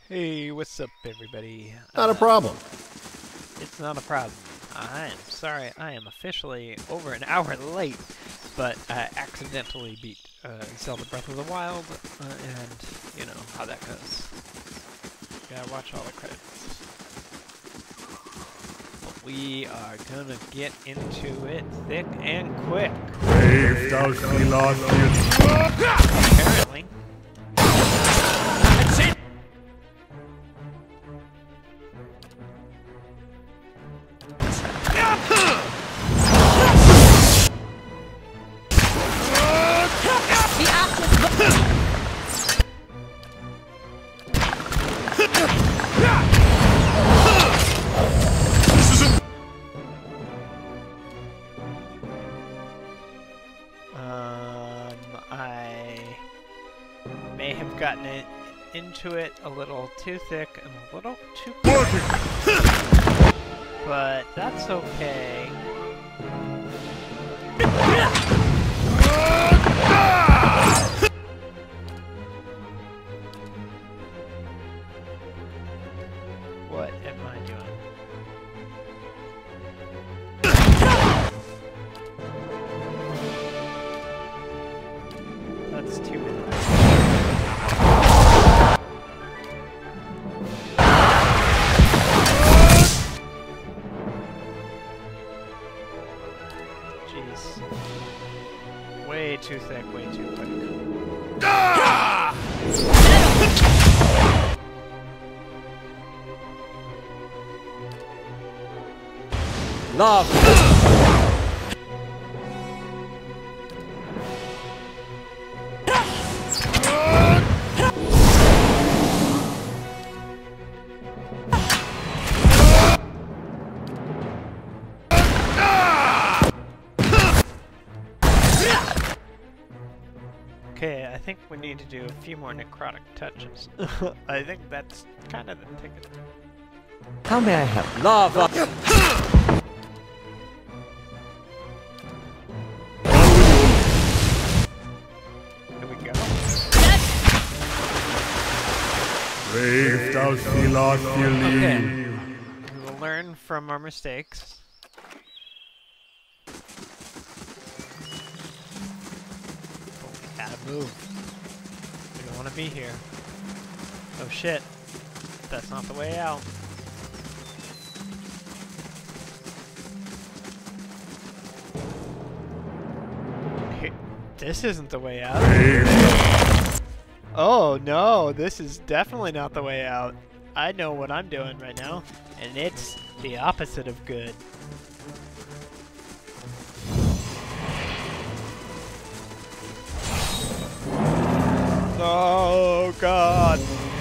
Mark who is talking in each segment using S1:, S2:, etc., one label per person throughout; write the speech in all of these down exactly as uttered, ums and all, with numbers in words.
S1: Hey, what's up, everybody?
S2: Not
S1: uh,
S2: a problem.
S1: It's not a problem. I am sorry, I am officially over an hour late, but I accidentally beat uh, Zelda Breath of the Wild, uh, and you know how that goes. Gotta watch all the credits. But we are gonna get into it thick and quick.
S3: Brave thou Silacius.
S1: Apparently. That's it! Um, I may have gotten it into it a little too thick and a little too quick, but that's okay. What am I doing? That's two minutes. Jeez. Way too thick, way too quick.
S2: Love.
S1: Okay, I think we need to do a few more necrotic touches. I think that's kind of the ticket.
S2: How may I help? Lava.
S1: Here we go.
S3: Brave thou Silacius.
S1: Okay. We will learn from our mistakes. Gotta move. We don't want to be here. Oh shit. That's not the way out. Here- This isn't the way out. Oh no, this is definitely not the way out. I know what I'm doing right now, and it's the opposite of good. Oh god.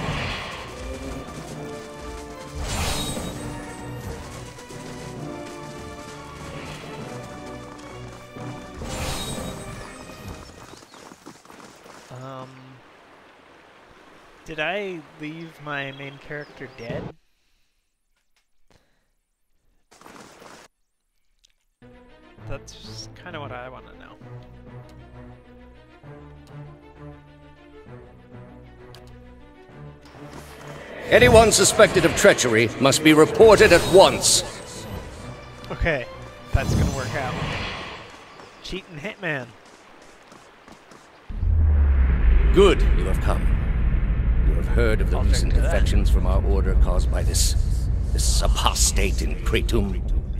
S1: Um Did I leave my main character dead? That's kind of what I want to know.
S2: Anyone suspected of treachery must be reported at once.
S1: Okay, that's gonna work out. Cheating hitman.
S2: Good, you have come. You have heard of the
S1: I'll
S2: recent
S1: drink to that.
S2: defections from our order caused by this... this apostate in Kratom.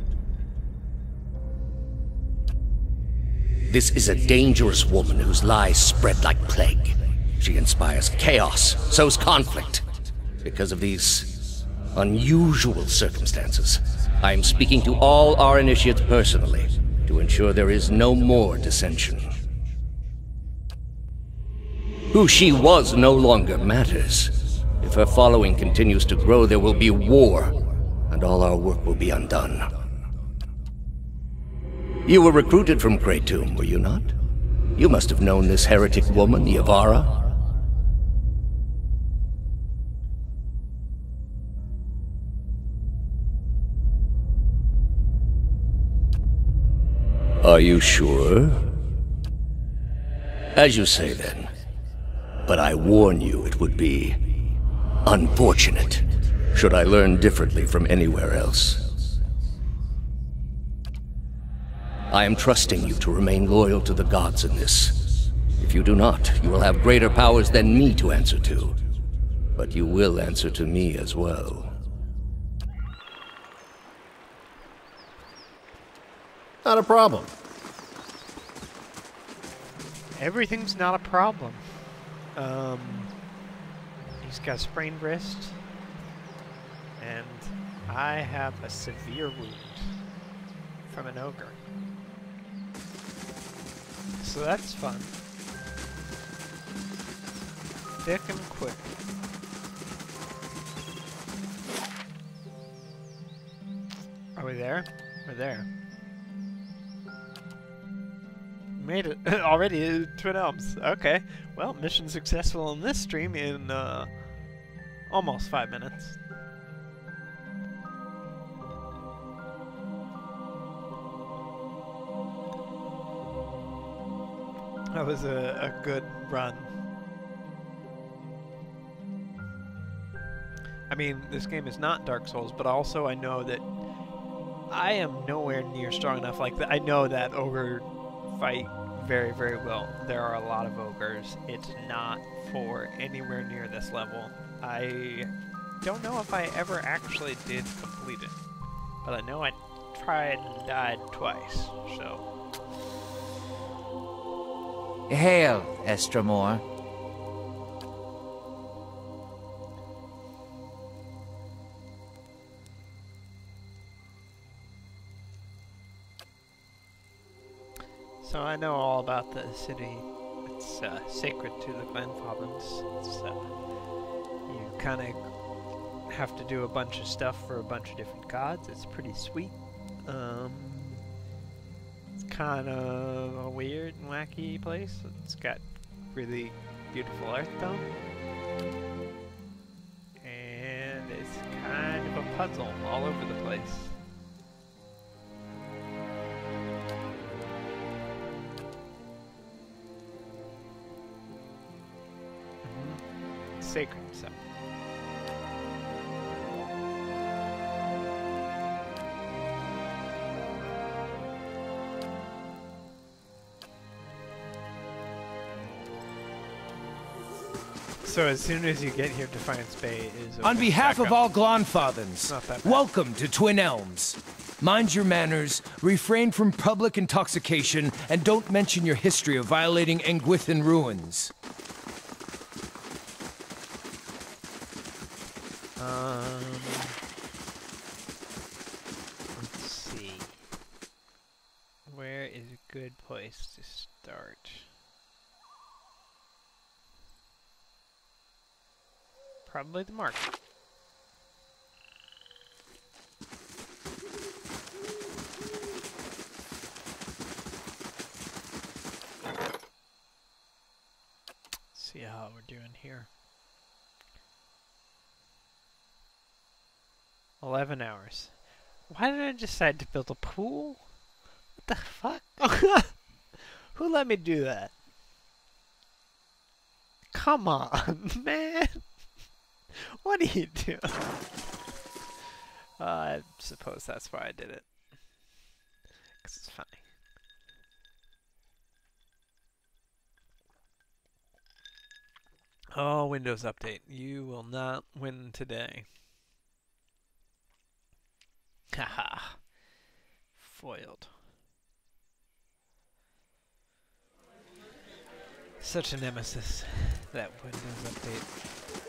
S2: This is a dangerous woman whose lies spread like plague. She inspires chaos, sows conflict. Because of these unusual circumstances, I am speaking to all our initiates personally to ensure there is no more dissension. Who she was no longer matters. If her following continues to grow, there will be war, and all our work will be undone. You were recruited from Kratom, were you not? You must have known this heretic woman, Yavara. Are you sure? As you say then. But I warn you, it would be Unfortunate. Should I learn differently from anywhere else? I am trusting you to remain loyal to the gods in this. If you do not, you will have greater powers than me to answer to. But you will answer to me as well.
S4: Not a problem.
S1: Everything's not a problem. Um, he's got a sprained wrist, and I have a severe wound from an ogre. So that's fun. Thick and quick. Are we there? We're there. Made it already, uh, Twin Elms. Okay, well, mission successful in this stream in uh, almost five minutes. That was a, a good run. I mean, this game is not Dark Souls, but also I know that I am nowhere near strong enough. Like, I know that ogre fight very, very well. There are a lot of ogres. It's not for anywhere near this level. I don't know if I ever actually did complete it, but I know I tried and died twice, so.
S5: Hail, Estramor.
S1: So I know all about the city. It's uh, sacred to the Glenfathers. It's, uh, you kind of have to do a bunch of stuff for a bunch of different gods. It's pretty sweet. Um, it's kind of a weird and wacky place. It's got really beautiful art though. And it's kind of a puzzle all over the place. Sacred, so. So as soon as you get here, Defiance Bay is
S6: on behalf of all Glonfathans,
S1: bad.
S6: welcome to Twin Elms. Mind your manners, refrain from public intoxication, and don't mention your history of violating Engwithan ruins.
S1: Um, let's see. Where is a good place to start? Probably the market. See how we're doing here. Eleven hours. Why did I decide to build a pool? What the fuck? Who let me do that? Come on, man. What are you doing? Uh, I suppose that's why I did it. Because it's funny. Oh, Windows Update. You will not win today. Haha. Foiled. Such a nemesis, that Windows Update.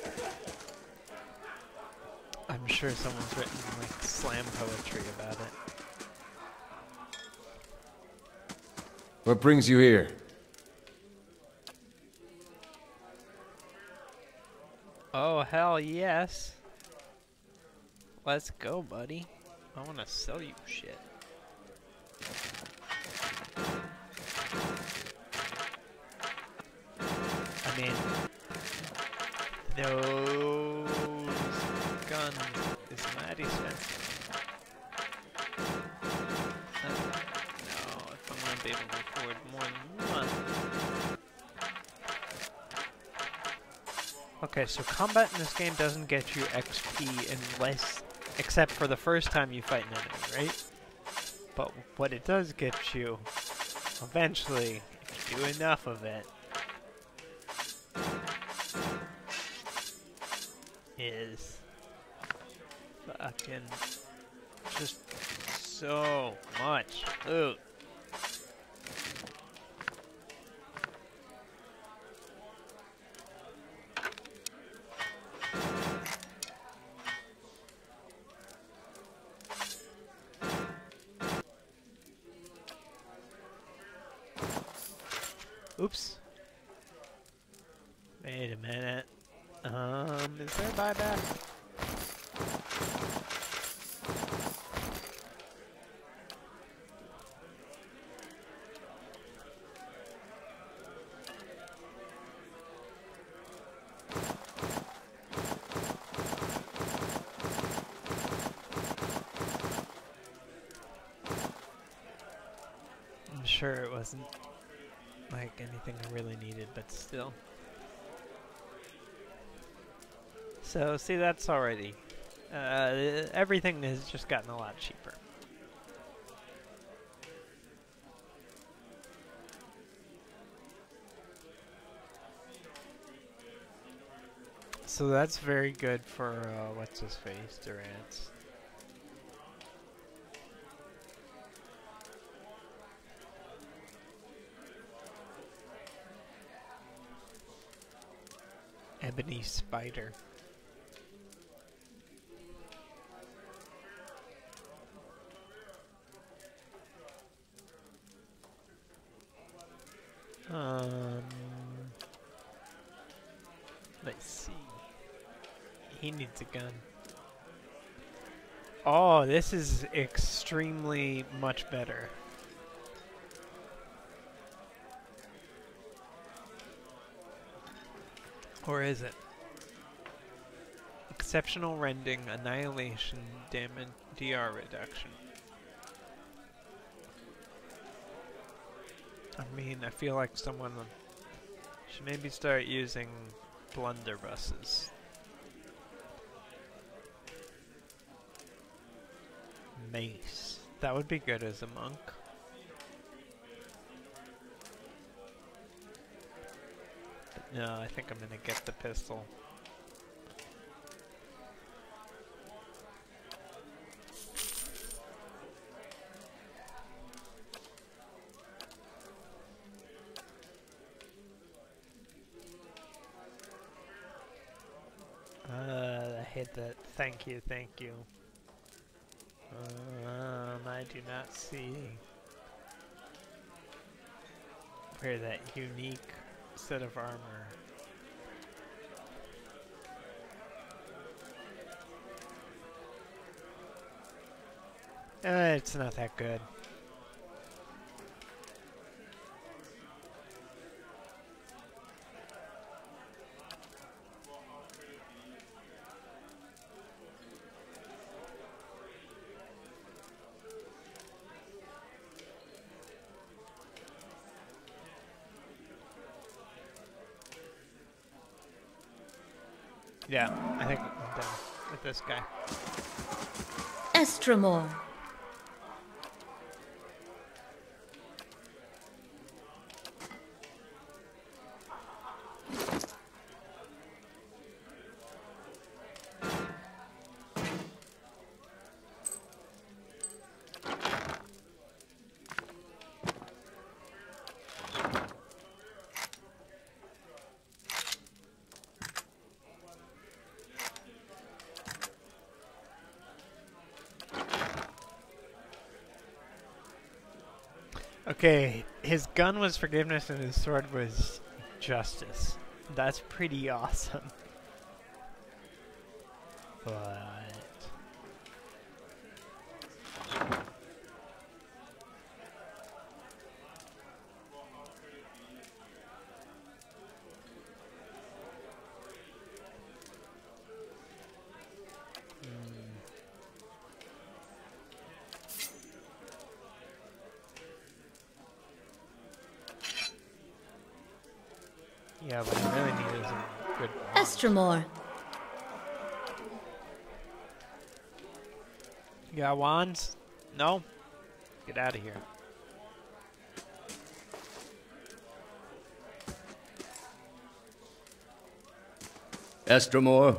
S1: I'm sure someone's written like slam poetry about it.
S4: What brings you here?
S1: Oh, hell yes. Let's go, buddy. I want to sell you shit. I mean, those guns is mighty expensive. Uh, no, if I'm gonna be able to afford more than one. Okay, so combat in this game doesn't get you X P unless, except for the first time you fight an enemy, right? But what it does get you, eventually, if you do enough of it, is fucking just so much loot. Oops. Wait a minute. Um, is there a buyback? I'm sure it wasn't like anything I really needed, but still. So, see, that's already... Uh, everything has just gotten a lot cheaper. So that's very good for, uh, what's-his-face, Durant's. Ebony Spider. Um, let's see. He needs a gun. Oh, this is extremely much better. Or is it? Exceptional rending, annihilation, damage, D R reduction. I mean, I feel like someone should maybe start using blunderbusses. Mace. That would be good as a monk. But no, I think I'm gonna get the pistol. Uh, I hate that. Thank you, thank you. Um, I do not see where that unique set of armor. Uh, it's not that good. Yeah, I think I'm done with this guy.
S7: Estremor.
S1: Okay, his gun was forgiveness and his sword was justice. That's pretty awesome. But... yeah, what I really need is a good
S7: Estremor.
S1: You got wands? No? Get out of here.
S2: Estremor.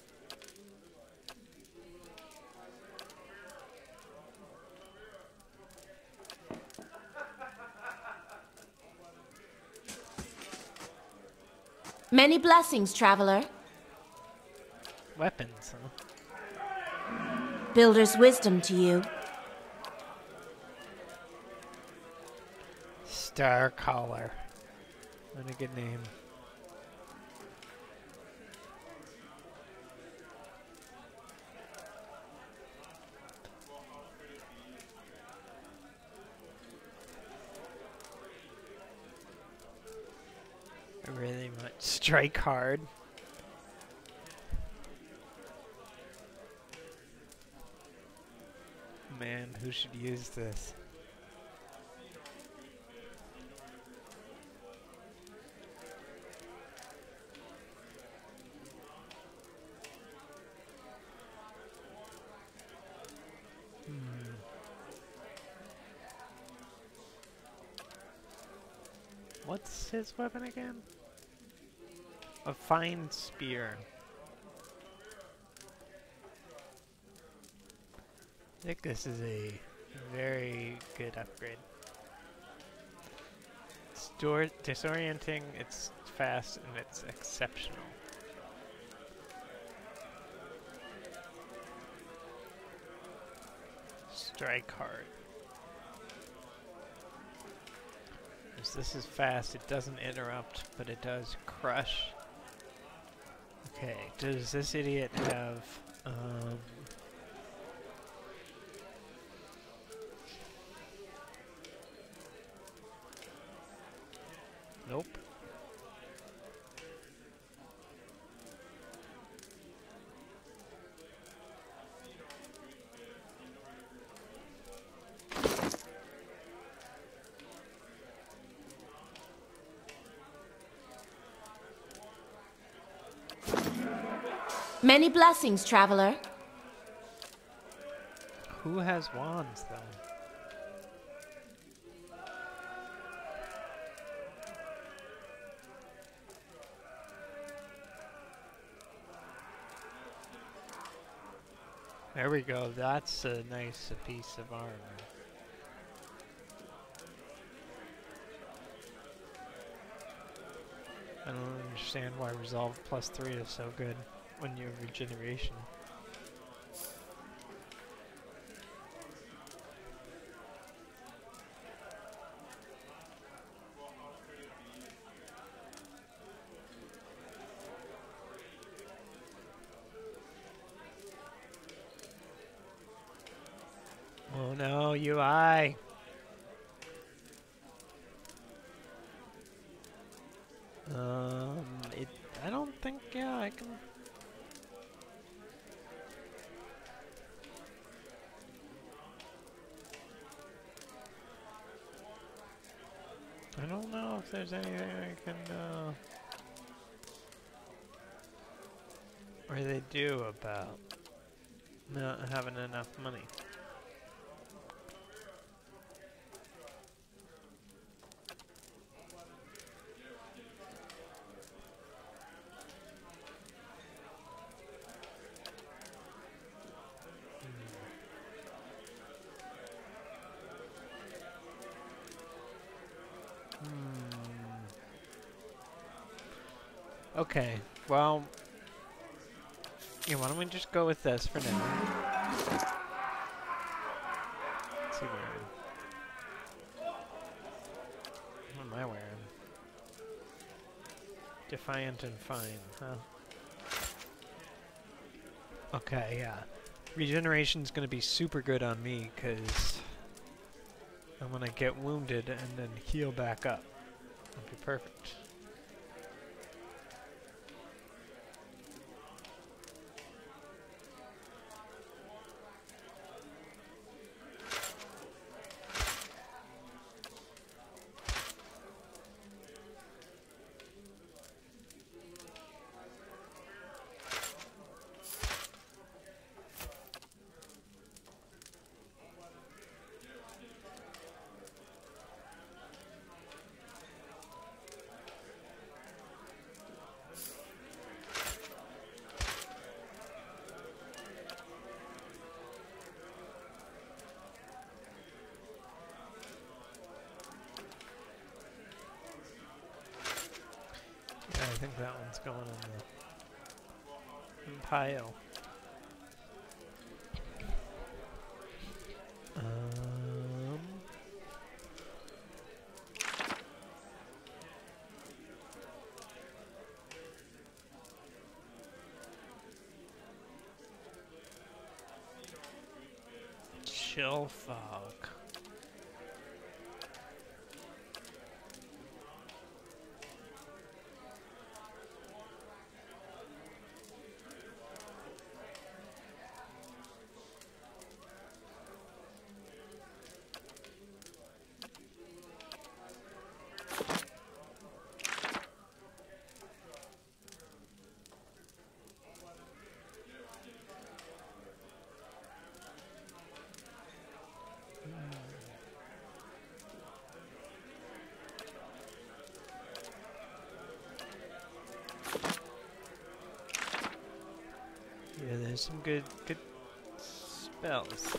S7: Many blessings, traveler.
S1: Weapons, huh?
S7: Builder's wisdom to you.
S1: Starcaller. What a good name. Really much. Strike hard. Man, who should use this? Hmm. What's his weapon again? A fine spear. I think this is a very good upgrade. It's door disorienting, it's fast, and it's exceptional. Strike hard. As this is fast, it doesn't interrupt, but it does crush. Okay, does this idiot have, um... Nope.
S7: Many blessings, traveler.
S1: Who has wands, though? There we go. That's a nice piece of armor. I don't understand why Resolve plus three is so good when you have regeneration. Oh no, U I! Um, it, I don't think, yeah, I can... I don't know if there's anything I can, uh... or they do about not having enough money. Okay, well, yeah, why don't we just go with this for now? Let's see what wearing. What am I wearing? Defiant and fine, huh? Okay, yeah. Regeneration's gonna be super good on me, because I'm gonna get wounded and then heal back up. That'll be perfect. think that one's going in the in pile. Um, chill fog. Yeah, there's some good good spells.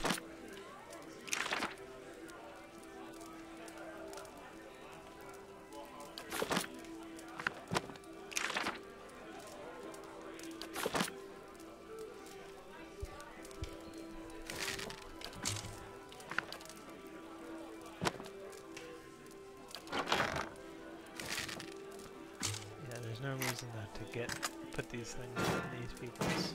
S1: Yeah, there's no reason not to get put these things in these people's.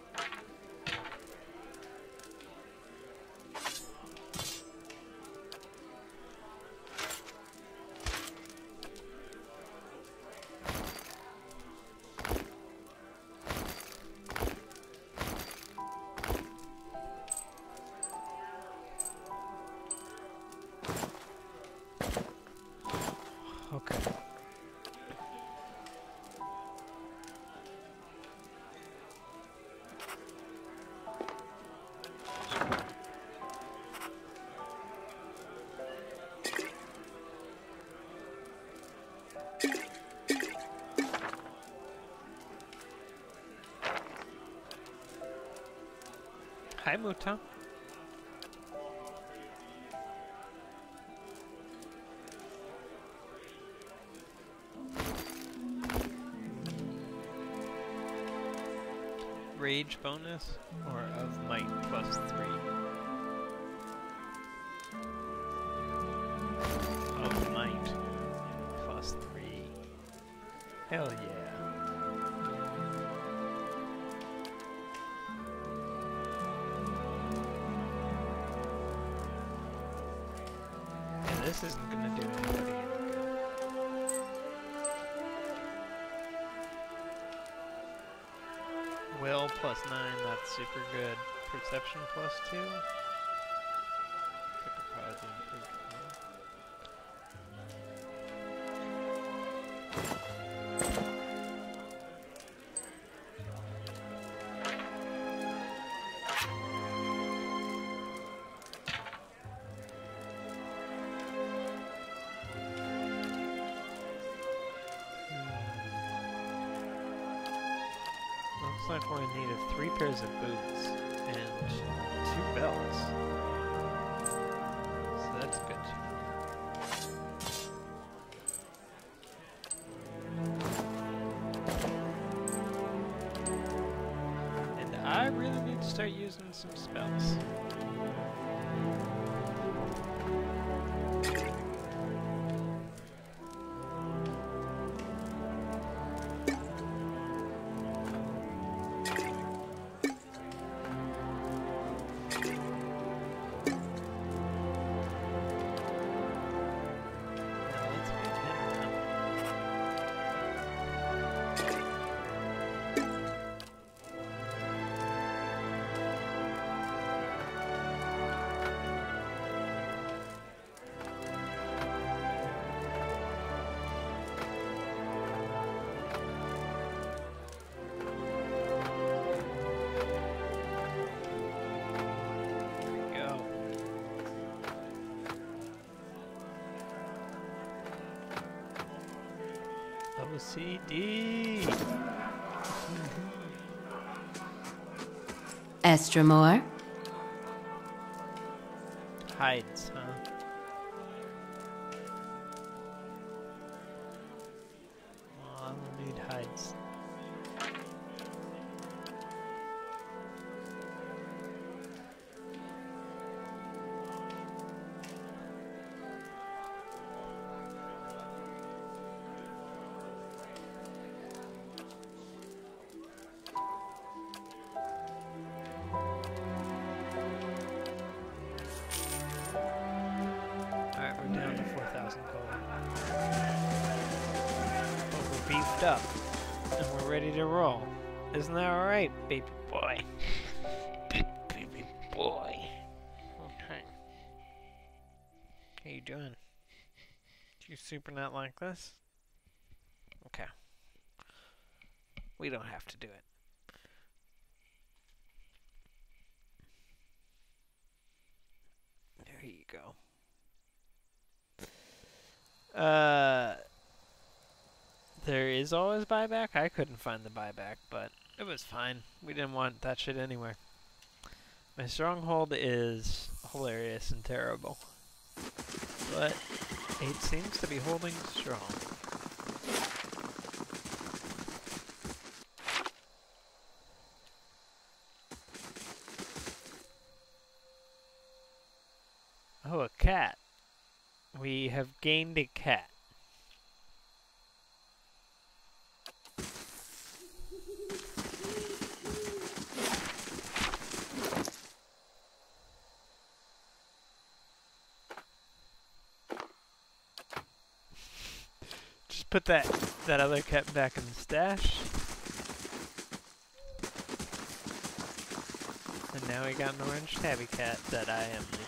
S1: Okay. Hi, Muta. Rage bonus or of might plus three? Of might plus three. Hell yeah. Yeah, this isn't gonna do anybody any good. Will plus nine, that's super good. Perception plus two. Pick a probably improved Looks like we're in need of three pairs of boots and two belts. So that's good. And I really need to start using some spells. O C D.
S7: Estromor.
S1: Hides, huh? Well, I don't need hide equipped up. And we're ready to roll. Isn't that alright, baby boy? Baby boy. Okay. How you doing? Do you super not like this? Okay. We don't have to do it. There you go. Uh, there is always buyback. I couldn't find the buyback, but it was fine. We didn't want that shit anyway. My stronghold is hilarious and terrible, but it seems to be holding strong. Oh, a cat. We have gained a cat. Just put that that other cat back in the stash. And now we got an orange tabby cat that I am leaving.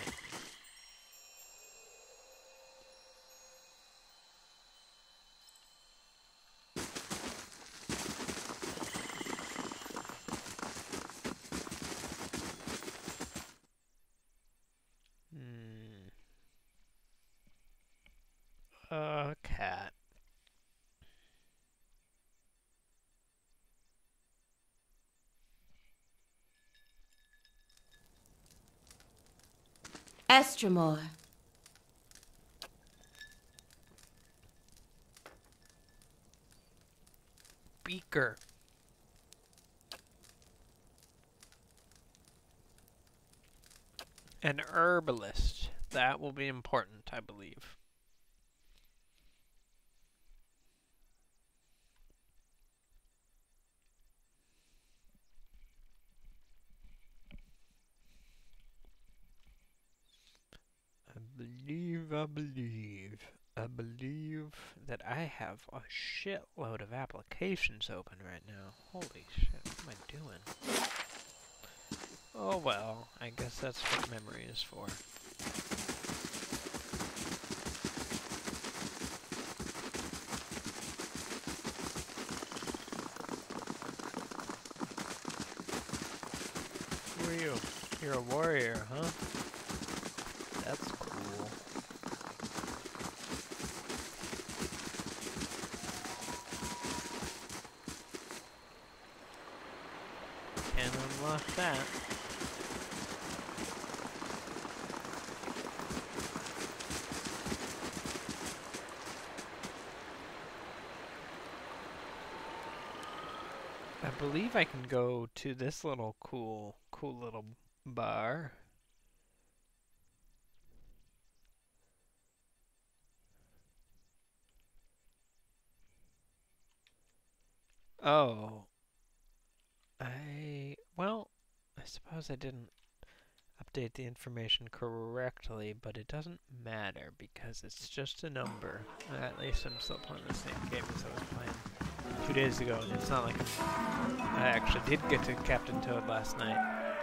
S1: A cat.
S7: Estremor.
S1: Beaker. An herbalist. That will be important, I believe. I believe, I believe, I believe that I have a shitload of applications open right now. Holy shit, what am I doing? Oh well, I guess that's what memory is for. Who are you? You're a warrior, huh? That's cool. Can't unlock that. I believe I can go to this little cool, cool little bar. Oh. I, well, I suppose I didn't update the information correctly, but it doesn't matter because it's just a number. At least I'm still playing the same game as I was playing two days ago, and it's not like I actually did get to Captain Toad last night.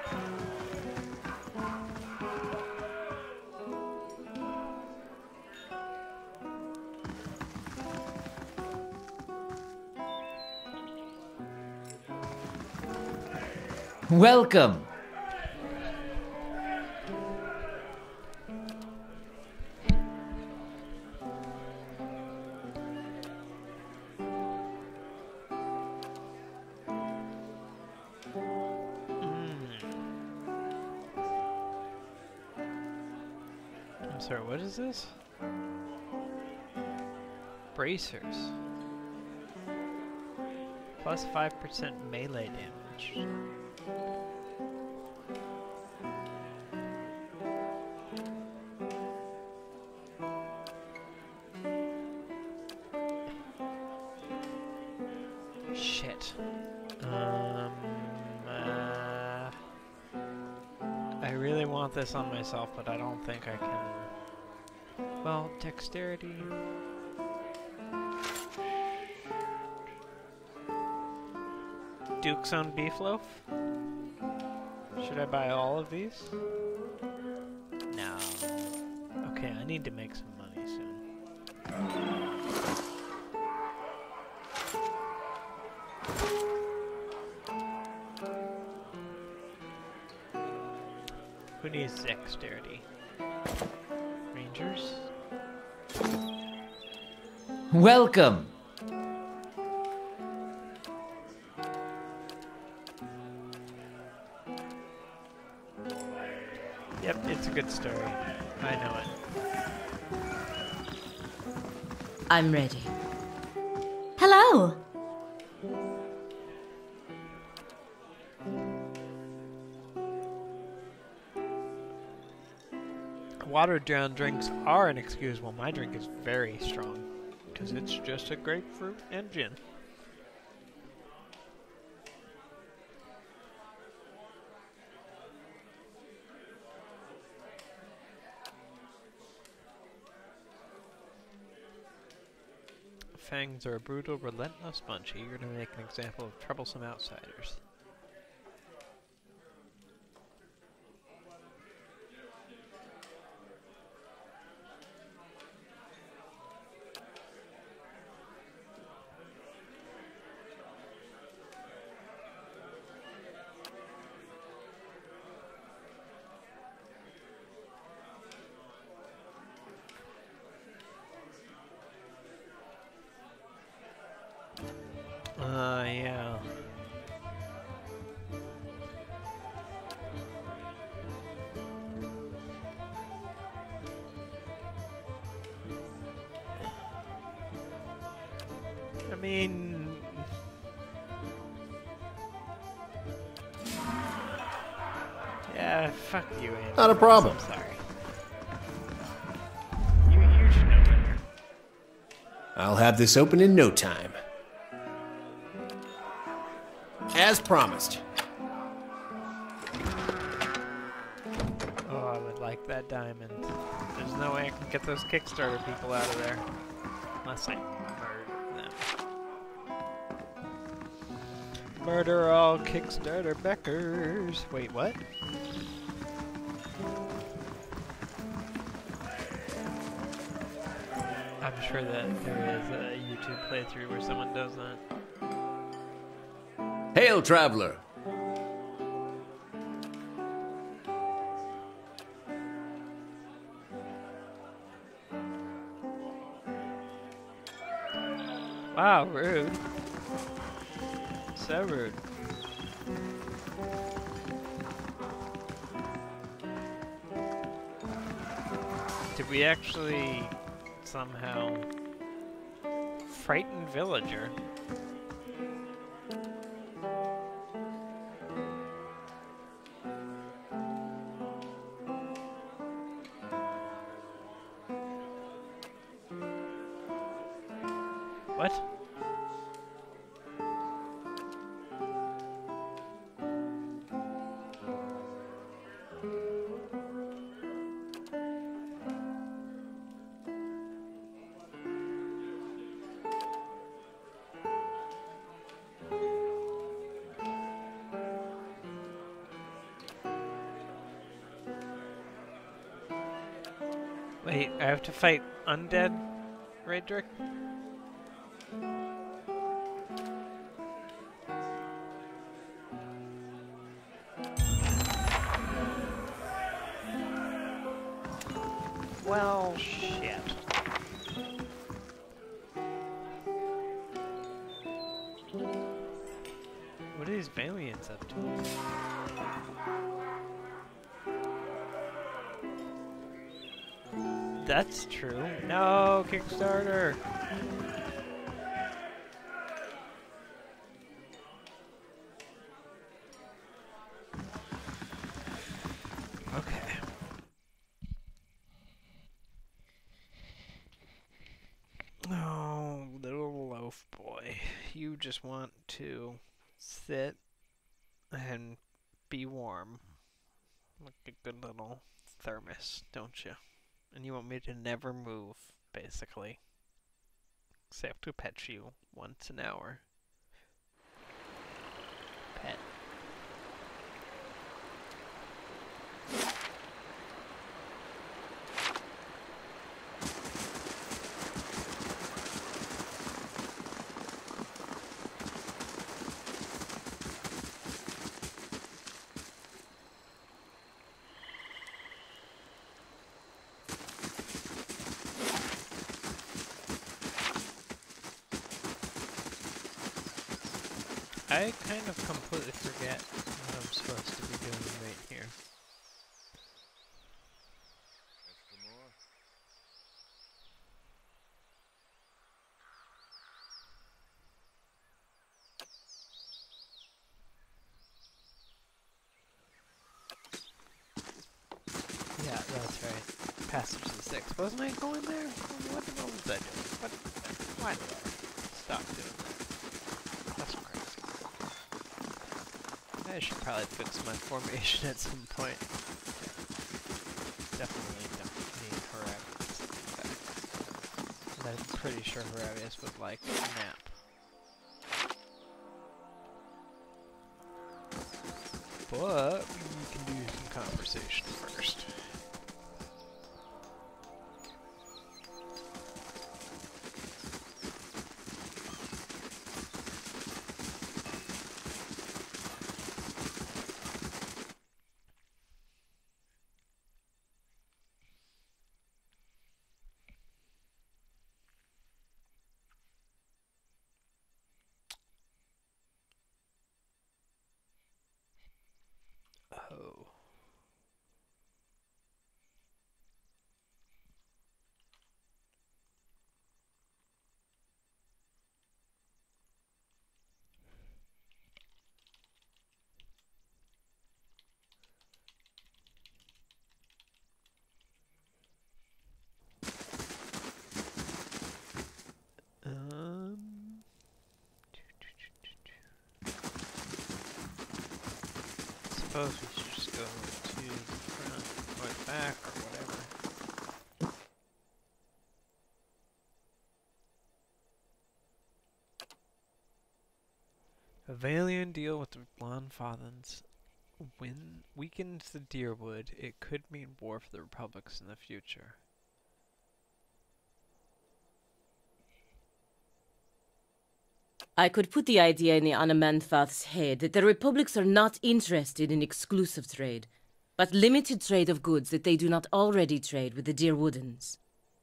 S5: Welcome.
S1: I'm sorry, what is this? Bracers. Plus five percent melee damage. Shit. Um, uh, I really want this on myself, but I don't think I can. Well, dexterity. Duke's own beef loaf? Should I buy all of these? No. Okay, I need to make some money soon. Who needs dexterity? Rangers?
S5: Welcome.
S1: Yep, it's a good story. I know it.
S7: I'm ready. Hello!
S1: Watered down drinks are inexcusable. My drink is very strong because it's just a grapefruit and gin. Fangs are a brutal, relentless bunch, eager to make an example of troublesome outsiders. Uh, yeah. I mean... Yeah, fuck you, Andrew.
S4: Not a problem.
S1: I'm sorry. You, you should know better.
S8: I'll have this open in no time. As promised.
S1: Oh, I would like that diamond. There's no way I can get those Kickstarter people out of there. Unless I murder them. Murder all Kickstarter Beckers. Wait, what? I'm sure that there is a YouTube playthrough where someone does that.
S2: Hail, traveler!
S1: Wow, rude. So rude. Did we actually somehow frighten villager? What? Wait, I have to fight undead, Raedric? Well, shit. What are these Balians up to? That's true. No, Kickstarter! Okay. Oh, little loaf boy. You just want to sit and be warm. Like a good little thermos, don't you? And you want me to never move, basically. Except to pet you once an hour. I kind of completely forget what I'm supposed to be doing right here. Yeah, that's right. Passage to the Six. Wasn't I going there? What the hell was I doing? What? Why did I stop doing that? That's crazy. I should probably fix my formation at some point. Definitely don't need Harabius back. And I'm pretty sure Harabius would like a nap. But we can do some conversation first. Oh. Um. Suppose we should just go to the front or the back or whatever. A Valiant deal with the Lonfathans when weakens the Deerwood. It could mean war for the Republics in the future.
S9: I could put the idea in the Anamanthath's head that the Republics are not interested in exclusive trade, but limited trade of goods that they do not already trade with the Deerwoodens.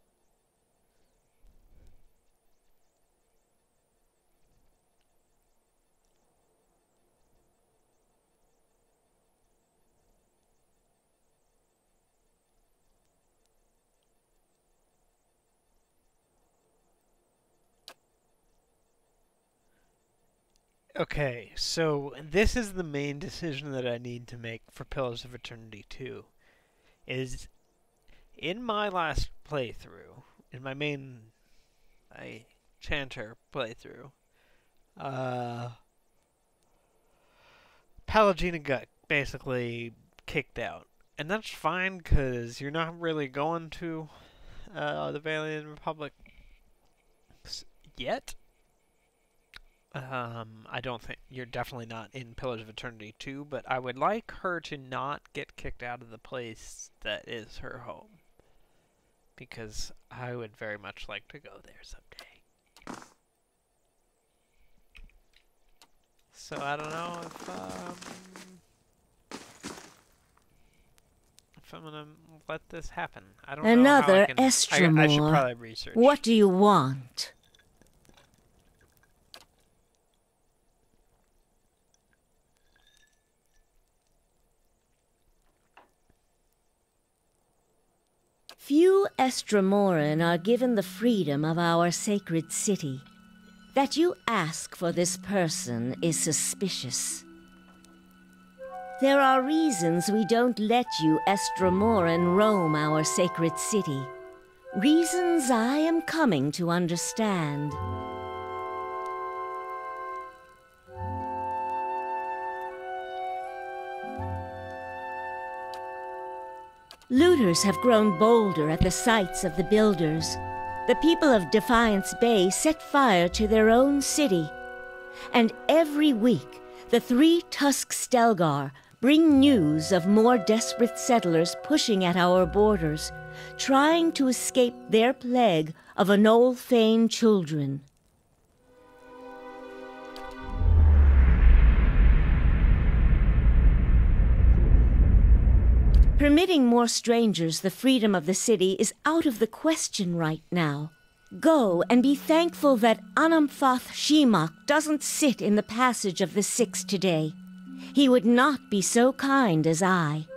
S1: Okay, so this is the main decision that I need to make for Pillars of Eternity two. Is in my last playthrough, in my main I Chanter playthrough, uh, Pallegina got basically kicked out. And that's fine, because you're not really going to uh, the Valiant Republic yet. Um, I don't think you're definitely not in Pillars of Eternity two, but I would like her to not get kicked out of the place that is her home, because I would very much like to go there someday. So I don't know if um, if I'm gonna let this happen. I don't
S7: Another
S1: know how I can.
S7: Estromor.
S1: I, I should probably research.
S7: What do you want? Few Estromoran are given the freedom of our sacred city. That you ask for this person is suspicious. There are reasons we don't let you Estromoran roam our sacred city. Reasons I am coming to understand. Looters have grown bolder at the sites of the builders. The people of Defiance Bay set fire to their own city. And every week, the three Tusk Stelgar bring news of more desperate settlers pushing at our borders, trying to escape their plague of Anolfane children. Permitting more strangers the freedom of the city is out of the question right now. Go and be thankful that Anamthoth Shimak doesn't sit in the passage of the Six today. He would not be so kind as I.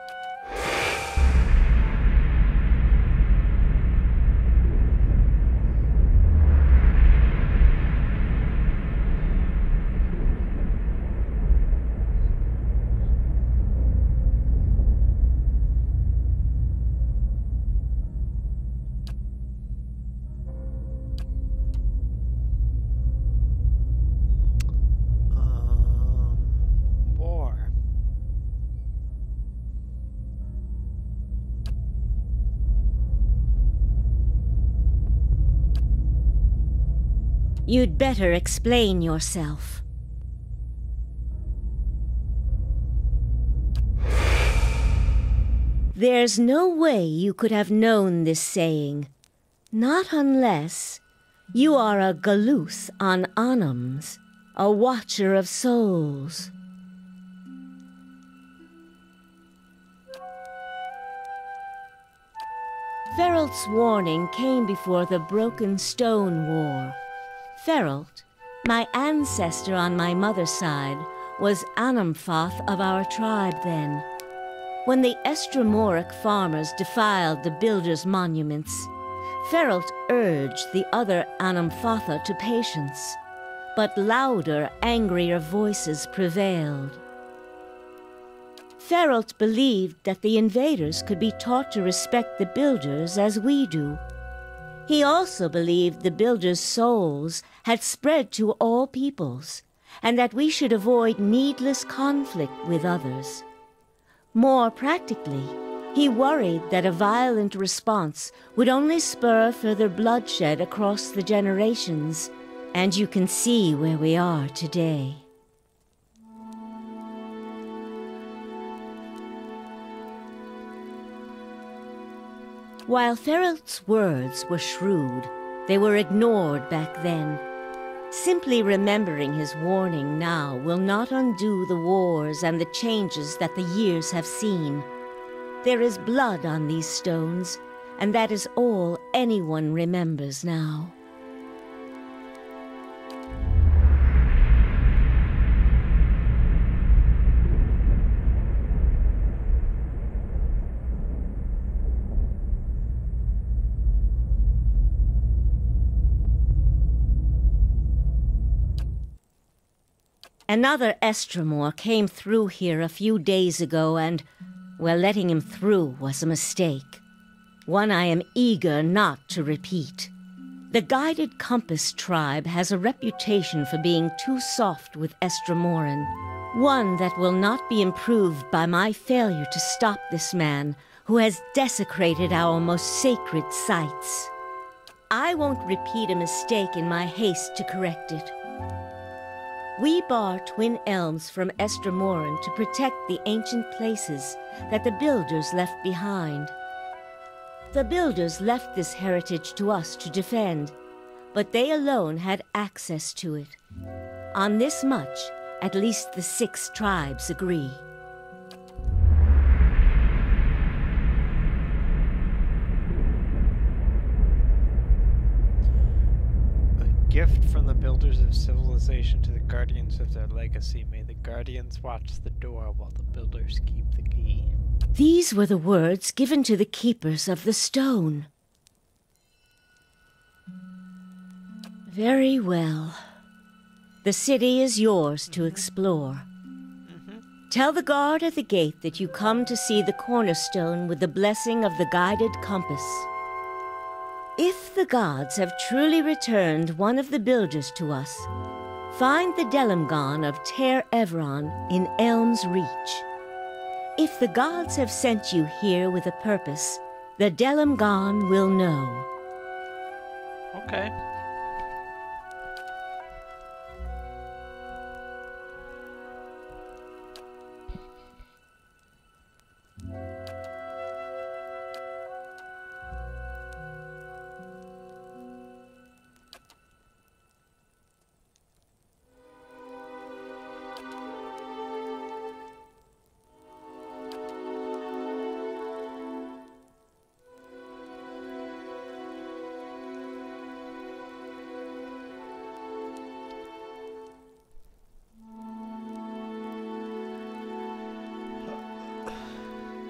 S7: You'd better explain yourself. There's no way you could have known this saying, not unless you are a Galuth on Anams, a watcher of souls. Feralt's warning came before the Broken Stone War. Feralt, my ancestor on my mother's side, was Anamthoth of our tribe then. When the Estramoric farmers defiled the builders' monuments, Feralt urged the other Anamthotha to patience, but louder, angrier voices prevailed. Feralt believed that the invaders could be taught to respect the builders as we do. He also believed the builders' souls had spread to all peoples, and that we should avoid needless conflict with others. More practically, he worried that a violent response would only spur further bloodshed across the generations, and you can see where we are today. While Feralt's words were shrewd, they were ignored back then. Simply remembering his warning now will not undo the wars and the changes that the years have seen. There is blood on these stones, and that is all anyone remembers now. Another Estramor came through here a few days ago, and, well, letting him through was a mistake. One I am eager not to repeat. The Guided Compass tribe has a reputation for being too soft with Estramoran, one that will not be improved by my failure to stop this man who has desecrated our most sacred sites. I won't repeat a mistake in my haste to correct it. We bar twin elms from Estramoran to protect the ancient places that the builders left behind. The builders left this heritage to us to defend, but they alone had access to it. On this much, at least the six tribes agree.
S1: Gift from the builders of civilization to the guardians of their legacy. May the guardians watch the door while the builders keep the key.
S7: These were the words given to the keepers of the stone. Very well. The city is yours to explore. Mm-hmm. Tell the guard at the gate that you come to see the cornerstone with the blessing of the Guided Compass. If the gods have truly returned one of the builders to us, find the Delimgon of Ter Evron in Elm's Reach. If the gods have sent you here with a purpose, the Delimgon will know.
S1: Okay.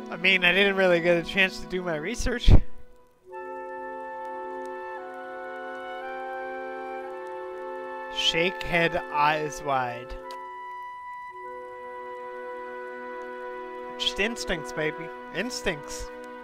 S1: I mean, I didn't really get a chance to do my research. Shake head, eyes wide. Just instincts, baby. Instincts.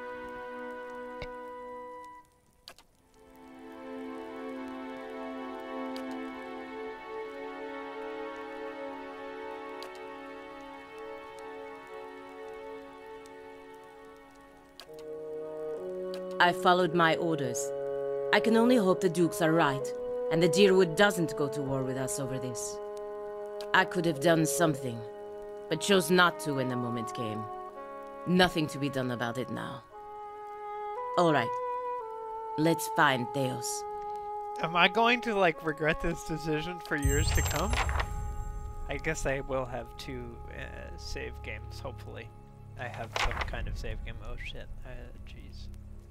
S9: I followed my orders. I can only hope the Dukes are right, and the Dyrwood doesn't go to war with us over this. I could have done something, but chose not to when the moment came. Nothing to be done about it now. All right. Let's find Theos.
S1: Am I going to, like, regret this decision for years to come? I guess I will have two uh, save games, hopefully. I have some kind of save game. Oh shit. Uh, jeez.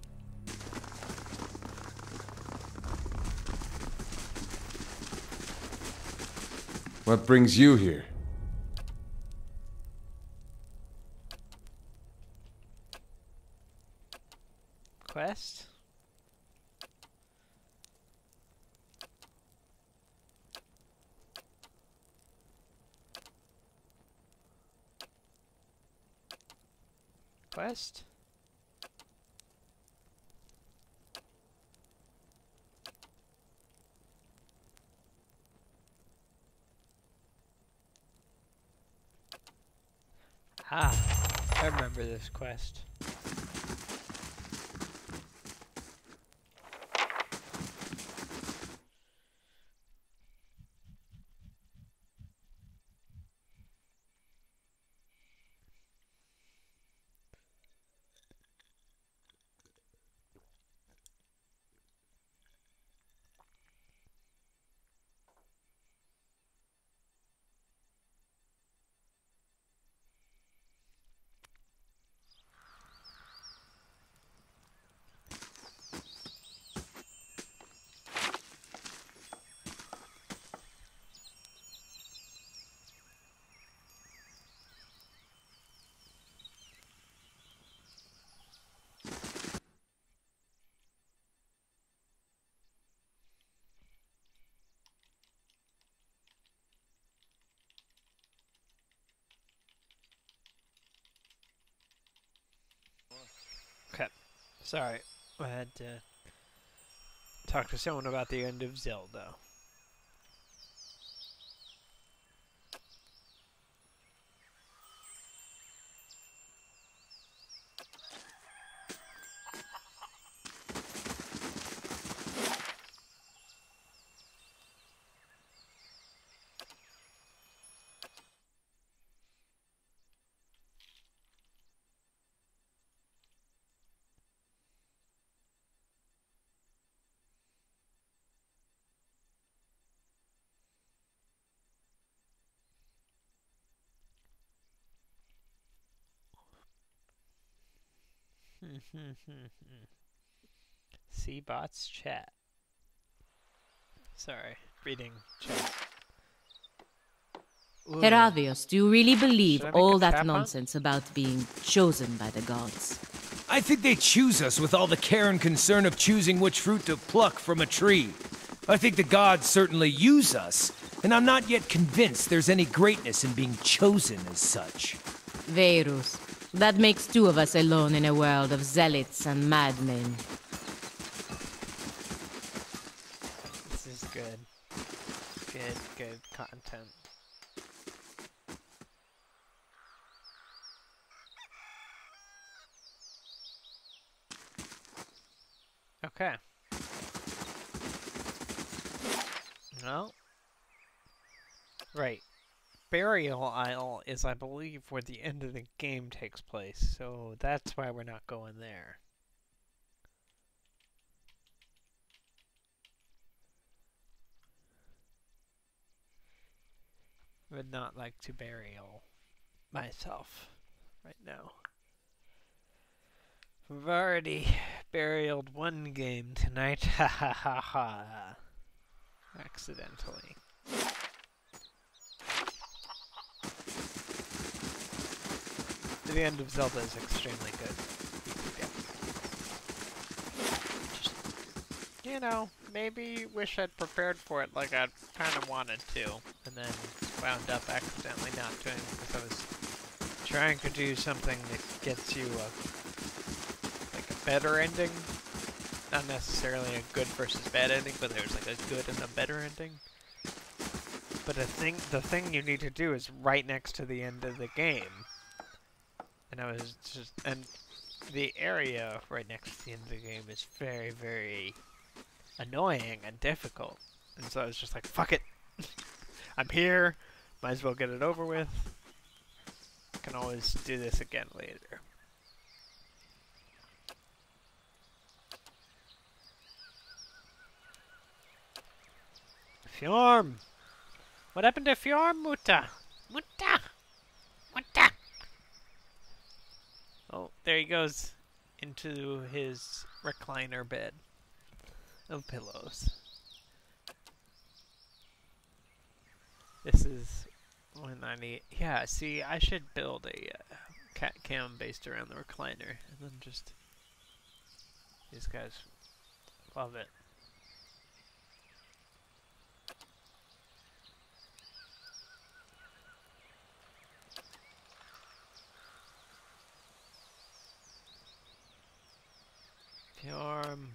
S4: What brings you here?
S1: Quest? Quest? Ah, I remember this quest. Okay, sorry. I had to talk to someone about the end of Zelda. C-Bots chat. Sorry, reading chat. Ooh.
S9: Heravios, do you really believe all that
S1: tap
S9: nonsense about being chosen by the gods?
S6: I think they choose us with all the care and concern of choosing which fruit to pluck from a tree. I think the gods certainly use us, and I'm not yet convinced there's any greatness in being chosen as such.
S9: Verus. That makes two of us alone in a world of zealots and madmen.
S1: This is good. Good, good content. Okay. No. Right. Burial Isle is, I believe, where the end of the game takes place, so that's why we're not going there. Would not like to burial myself right now. We've already burialed one game tonight, ha ha ha ha, accidentally. the end of Zelda is extremely good. Just, you know, maybe wish I'd prepared for it like I kind of wanted to, and then wound up accidentally not doing it because I was trying to do something that gets you a, like a better ending. Not necessarily a good versus bad ending, but there's like a good and a better ending. But the thing, the thing you need to do is right next to the end of the game. And I was just, and the area right next to the end of the game is very, very annoying and difficult. And so I was just like, fuck it. I'm here. Might as well get it over with. Can always do this again later. Fjorm! What happened to Fjorm, Muta? Muta! Muta! Oh, there he goes into his recliner bed of pillows. This is when I need... Yeah, see, I should build a uh, cat cam based around the recliner. And then just... These guys love it. Fjorm.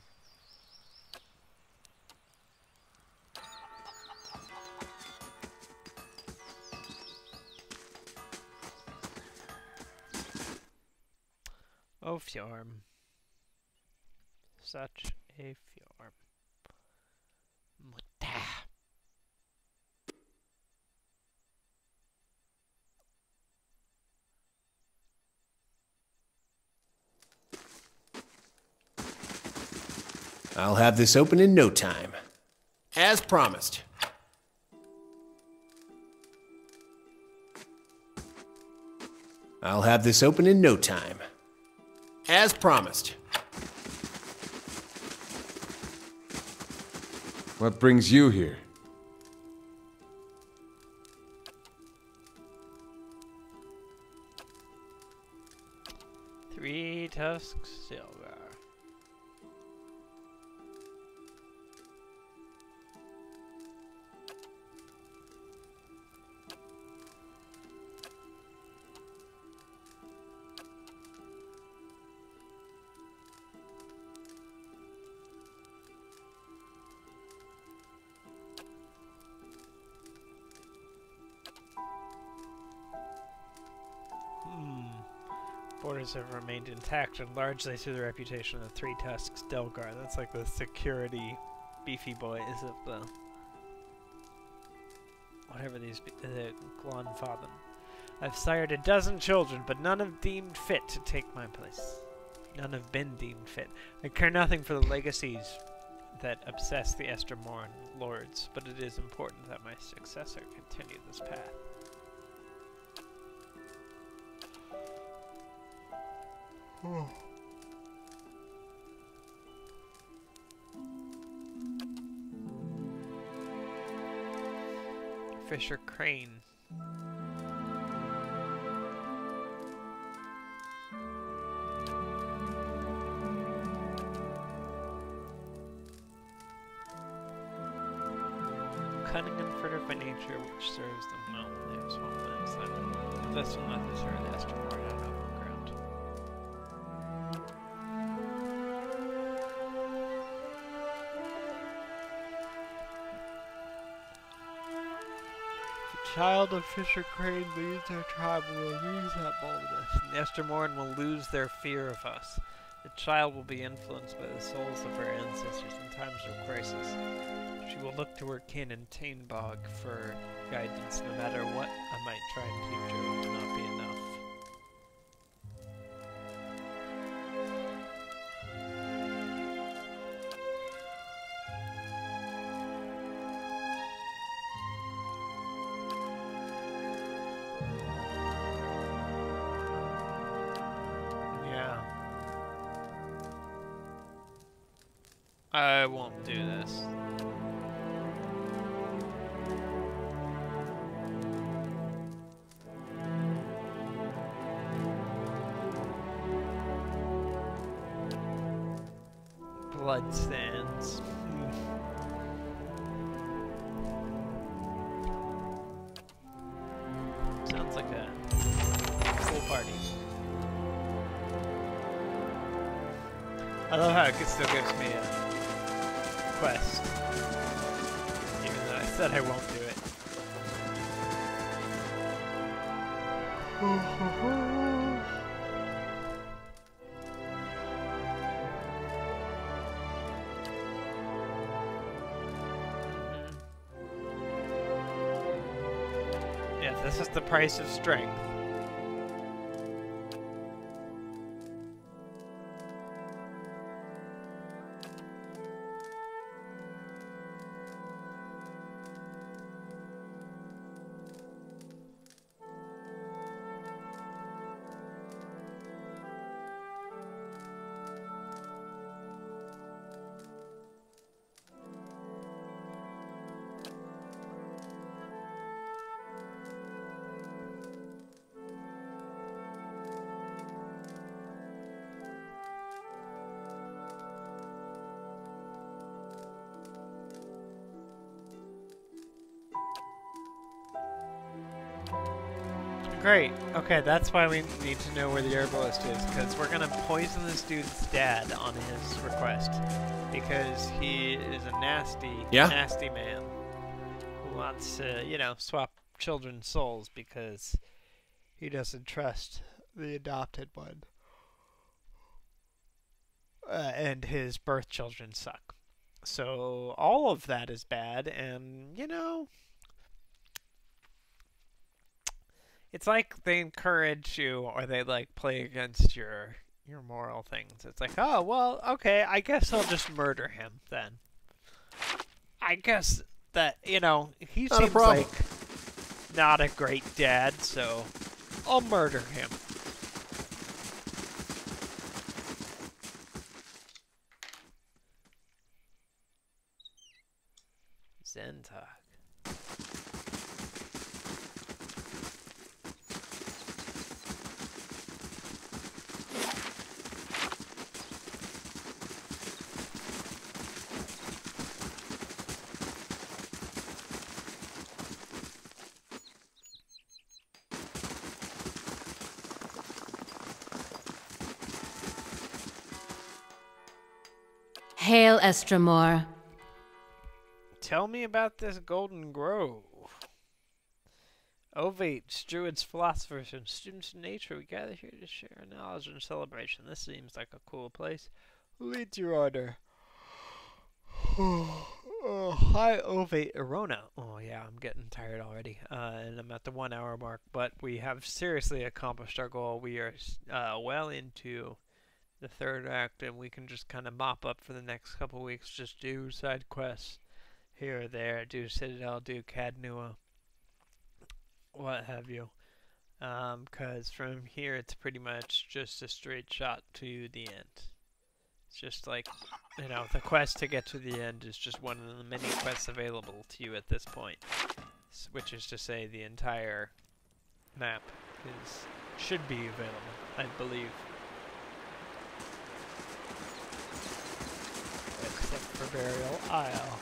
S1: Oh, Fjorm. Such a Fjorm. Mutta.
S8: I'll have this open in no time. As promised. I'll have this open in no time. As promised.
S4: What brings you here?
S1: Three tusks silver. Borders have remained intact and largely through the reputation of Three Tusks Delgar. That's like the security beefy boys of the... whatever these... be the Glonfathen. I've sired a dozen children, but none have deemed fit to take my place. None have been deemed fit. I care nothing for the legacies that obsess the Estermorn lords, but it is important that my successor continue this path. Oh. Fisher Crane. Cunning and furtive by nature, which serves them well when they have small lands. This will not deter the Estermorn on open ground. Child of Fisher Crane leads our tribe will lose that boldness, and the Estermorn will lose their fear of us. The child will be influenced by the souls of her ancestors in times of crisis. She will look to her kin in Tainbog for guidance. No matter what I might try to teach her, it will not be enough. I won't do this. blood stands. Sounds like a cool party. I love how it still gives me a quest, even though I said I won't do it. Yeah, this is the price of strength. Great. Okay, that's why we need to know where the herbalist is, because we're gonna poison this dude's dad on his request, because he is a nasty,
S8: Yeah?
S1: nasty man who wants to, you know, swap children's souls because he doesn't trust the adopted one, uh, and his birth children suck. So all of that is bad, and you know. It's like they encourage you, or they like play against your your moral things. It's like, oh well, okay, I guess I'll just murder him then. I guess that, you know, he
S8: Not a
S1: seems
S8: problem.
S1: like not a great dad, so I'll murder him. Zen talk.
S10: Hail, Estramor.
S1: Tell me about this Golden Grove. Ovates, druids, philosophers, and students of nature, we gather here to share our knowledge and celebration. This seems like a cool place. Who leads your order? Oh, hi, Ovate Arona. Oh, yeah, I'm getting tired already. Uh, and I'm at the one hour mark, but we have seriously accomplished our goal. We are uh, well into the third act, and we can just kind of mop up for the next couple weeks. Just do side quests here or there. Do Citadel, do Cadnua, what have you. Um, because from here it's pretty much just a straight shot to the end. It's just like, you know, the quest to get to the end is just one of the many quests available to you at this point. S which is to say the entire map is should be available, I believe. Except for Burial Isle.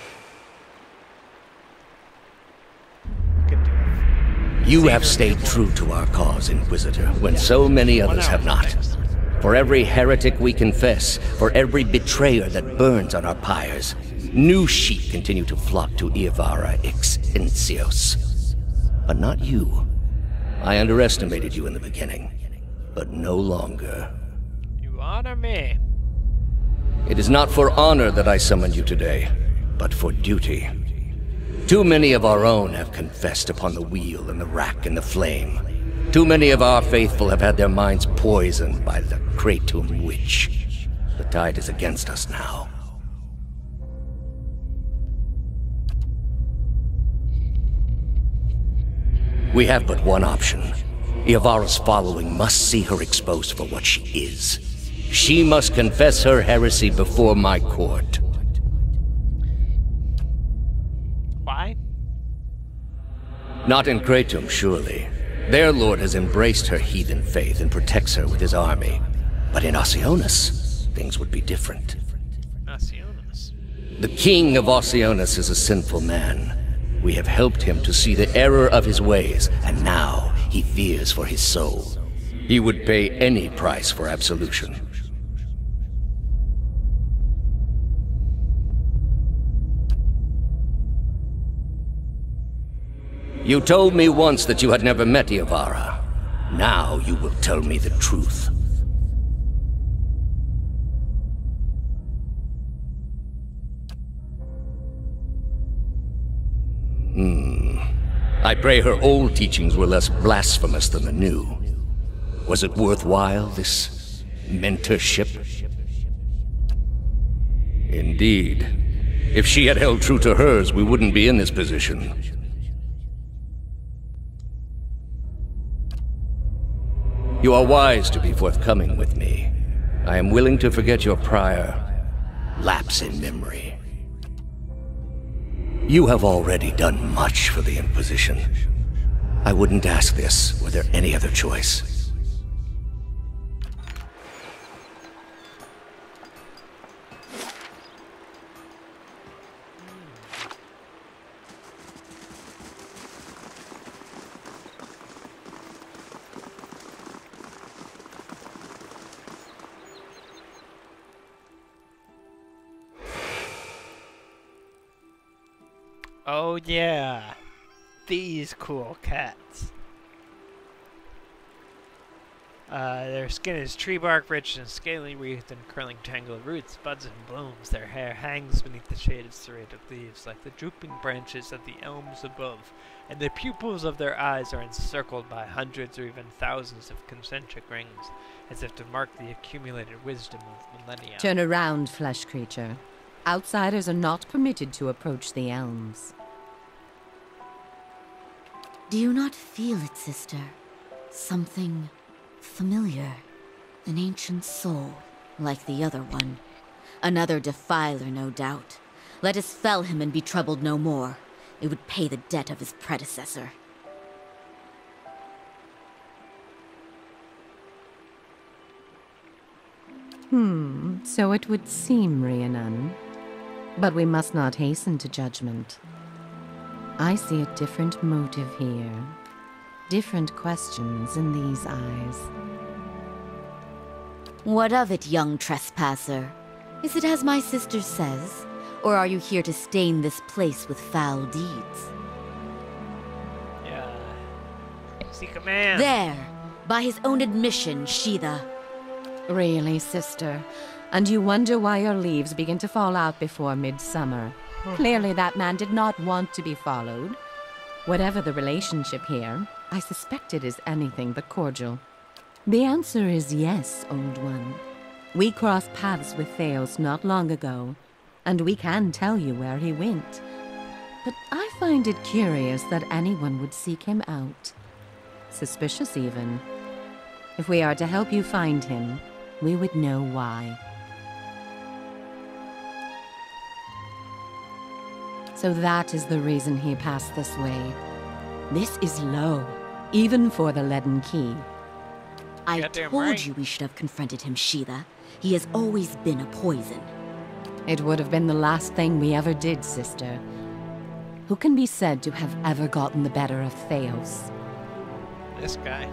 S2: You have stayed true to our cause, Inquisitor, when so many others have not. For every heretic we confess, for every betrayer that burns on our pyres, new sheep continue to flock to Iavara ex Incios. But not you. I underestimated you in the beginning, but no longer.
S1: You honor me.
S2: It is not for honor that I summoned you today, but for duty. Too many of our own have confessed upon the wheel and the rack and the flame. Too many of our faithful have had their minds poisoned by the Kratom witch. The tide is against us now. We have but one option. Iavara's following must see her exposed for what she is. She must confess her heresy before my court.
S1: Why?
S2: Not in Kratom, surely. Their lord has embraced her heathen faith and protects her with his army. But in Oceanus, things would be different. The king of Oceanus is a sinful man. We have helped him to see the error of his ways, and now he fears for his soul. He would pay any price for absolution. You told me once that you had never met Iavara. Now you will tell me the truth. Hmm. I pray her old teachings were less blasphemous than the new. Was it worthwhile, this mentorship? Indeed. If she had held true to hers, we wouldn't be in this position. You are wise to be forthcoming with me. I am willing to forget your prior lapse in memory. You have already done much for the Inquisition. I wouldn't ask this were there any other choice.
S1: Oh yeah, these cool cats. Uh, their skin is tree bark, rich and scaly, wreathed in curling tangle of roots, buds and blooms. Their hair hangs beneath the shaded serrated leaves, like the drooping branches of the elms above, and the pupils of their eyes are encircled by hundreds or even thousands of concentric rings, as if to mark the accumulated wisdom of millennia.
S10: Turn around, flesh creature. Outsiders are not permitted to approach the elms.
S11: Do you not feel it, sister? Something familiar. An ancient soul, like the other one. Another defiler, no doubt. Let us fell him and be troubled no more. It would pay the debt of his predecessor.
S10: Hmm, so it would seem, Rhiannon. But we must not hasten to judgment. I see a different motive here. Different questions in these eyes.
S11: What of it, young trespasser? Is it as my sister says? Or are you here to stain this place with foul deeds?
S1: Yeah. Seek a man.
S11: There! By his own admission, Sheetha.
S10: Really, sister? And you wonder why your leaves begin to fall out before midsummer. Clearly that man did not want to be followed. Whatever the relationship here, I suspect it is anything but cordial. The answer is yes, old one. We crossed paths with Theos not long ago, and we can tell you where he went. But I find it curious that anyone would seek him out. Suspicious, even. If we are to help you find him, we would know why. So that is the reason he passed this way. This is low, even for the Leaden Key.
S11: I
S1: Goddamn
S11: told
S1: right.
S11: you we should have confronted him, Sheetha. He has always been a poison.
S10: It would have been the last thing we ever did, sister. Who can be said to have ever gotten the better of Theos?
S1: This guy.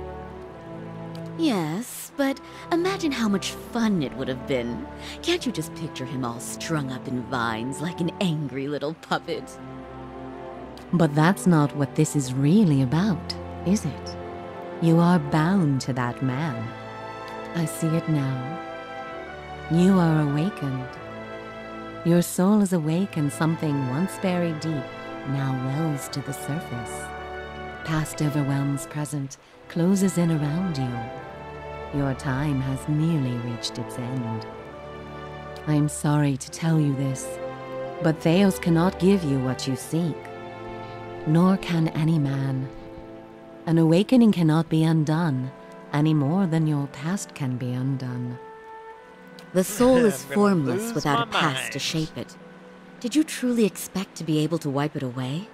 S11: Yes, but imagine how much fun it would have been. Can't you just picture him all strung up in vines like an angry little puppet?
S10: But that's not what this is really about, is it? You are bound to that man. I see it now. You are awakened. Your soul is awake and something once buried deep now wells to the surface. Past overwhelms present, closes in around you. Your time has nearly reached its end. I am sorry to tell you this, but Theos cannot give you what you seek. Nor can any man. An awakening cannot be undone, any more than your past can be undone.
S11: The soul is
S1: I'm gonna
S11: formless
S1: lose
S11: without a
S1: my
S11: past
S1: mind.
S11: to shape it. Did you truly expect to be able to wipe it away?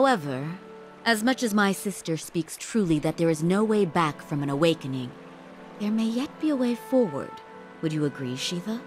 S11: However, as much as my sister speaks truly that there is no way back from an awakening, There may yet be a way forward. Would you agree, Shiva?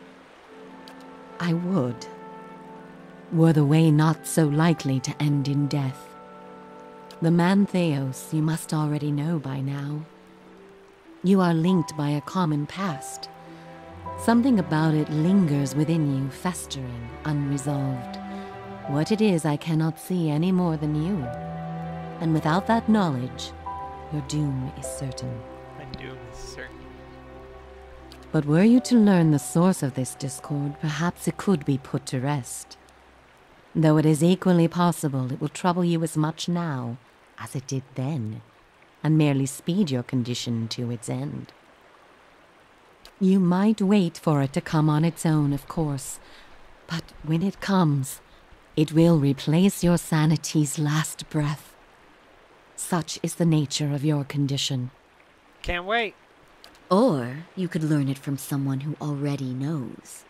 S10: I would. Were the way not so likely to end in death. The man Theos you must already know by now. You are linked by a common past. Something about it lingers within you, festering, unresolved. What it is I cannot see any more than you. And without that knowledge, your doom is certain.
S1: My doom is certain.
S10: But were you to learn the source of this discord, perhaps it could be put to rest. Though it is equally possible it will trouble you as much now as it did then, and merely speed your condition to its end. You might wait for it to come on its own, of course, but when it comes, it will replace your sanity's last breath. Such is the nature of your condition.
S1: Can't wait.
S11: Or you could learn it from someone who already knows.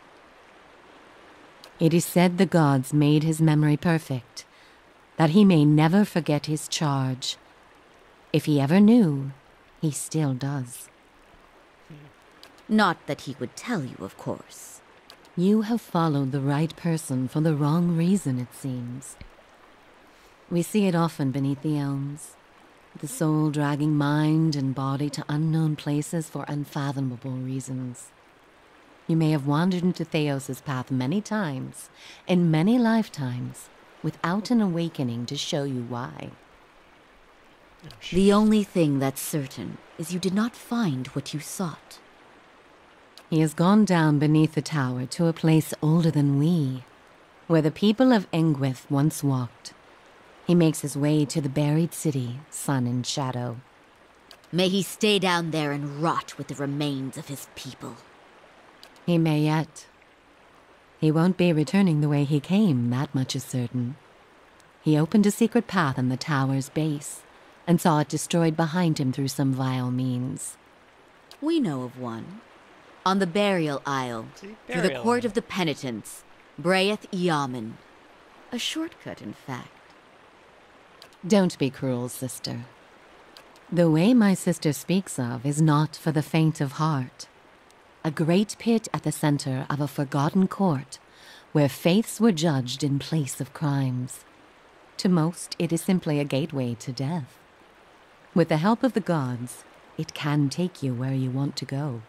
S10: It is said the gods made his memory perfect, that he may never forget his charge. If he ever knew, he still does.
S11: Not that he would tell you, of course.
S10: You have followed the right person for the wrong reason, it seems. We see it often beneath the elms, the soul dragging mind and body to unknown places for unfathomable reasons. You may have wandered into Theos' path many times, in many lifetimes, without an awakening to show you why.
S11: The only thing that's certain is you did not find what you sought.
S10: He has gone down beneath the tower to a place older than we, where the people of Engwith once walked. He makes his way to the buried city, Sun and Shadow.
S11: May he stay down there and rot with the remains of his people.
S10: He may yet. He won't be returning the way he came, that much is certain. He opened a secret path in the tower's base, and saw it destroyed behind him through some vile means.
S11: We know of one. On the burial isle,
S1: See,
S11: through the
S1: burial
S11: court
S1: isle.
S11: of the penitents, Braeth Yaman. A shortcut, in fact.
S10: Don't be cruel, sister. The way my sister speaks of is not for the faint of heart. A great pit at the center of a forgotten court, where faiths were judged in place of crimes. To most, it is simply a gateway to death. With the help of the gods, it can take you where you want to go.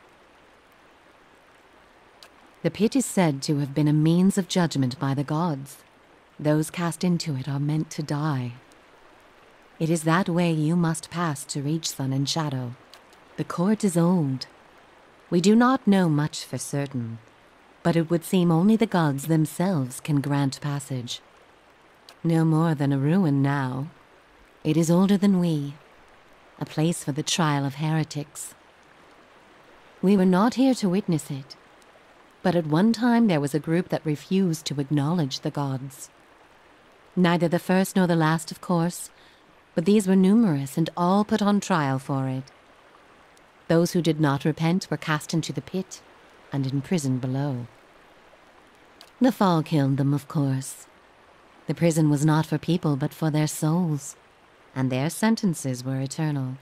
S10: The pit is said to have been a means of judgment by the gods. Those cast into it are meant to die. It is that way you must pass to reach Sun and Shadow. The court is old. We do not know much for certain, but it would seem only the gods themselves can grant passage. No more than a ruin now. It is older than we, a place for the trial of heretics. We were not here to witness it, but at one time there was a group that refused to acknowledge the gods. Neither the first nor the last, of course, but these were numerous and all put on trial for it. Those who did not repent were cast into the pit and imprisoned below. The fall killed them, of course. The prison was not for people but for their souls, and their sentences were eternal.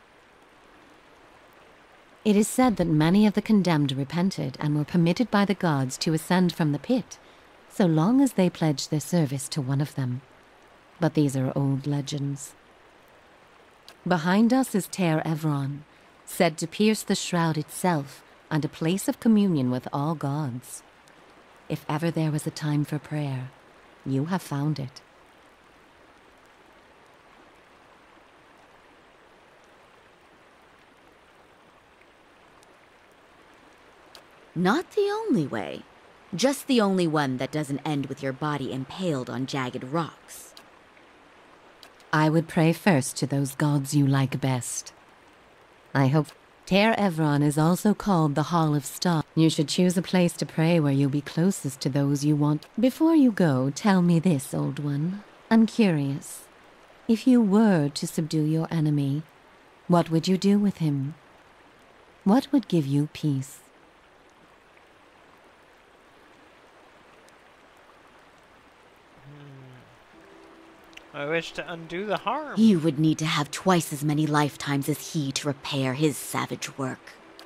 S10: It is said that many of the condemned repented and were permitted by the gods to ascend from the pit, so long as they pledged their service to one of them. But these are old legends. Behind us is Ter Evron, said to pierce the shroud itself and a place of communion with all gods. If ever there was a time for prayer, you have found it.
S11: Not the only way. Just the only one that doesn't end with your body impaled on jagged rocks.
S10: I would pray first to those gods you like best. I hope Ter Evron is also called the Hall of Stars. You should choose a place to pray where you'll be closest to those you want. Before you go, tell me this, old one. I'm curious. If you were to subdue your enemy, what would you do with him? What would give you peace?
S1: I wish to undo the harm.
S11: You would need to have twice as many lifetimes as he to repair his savage work.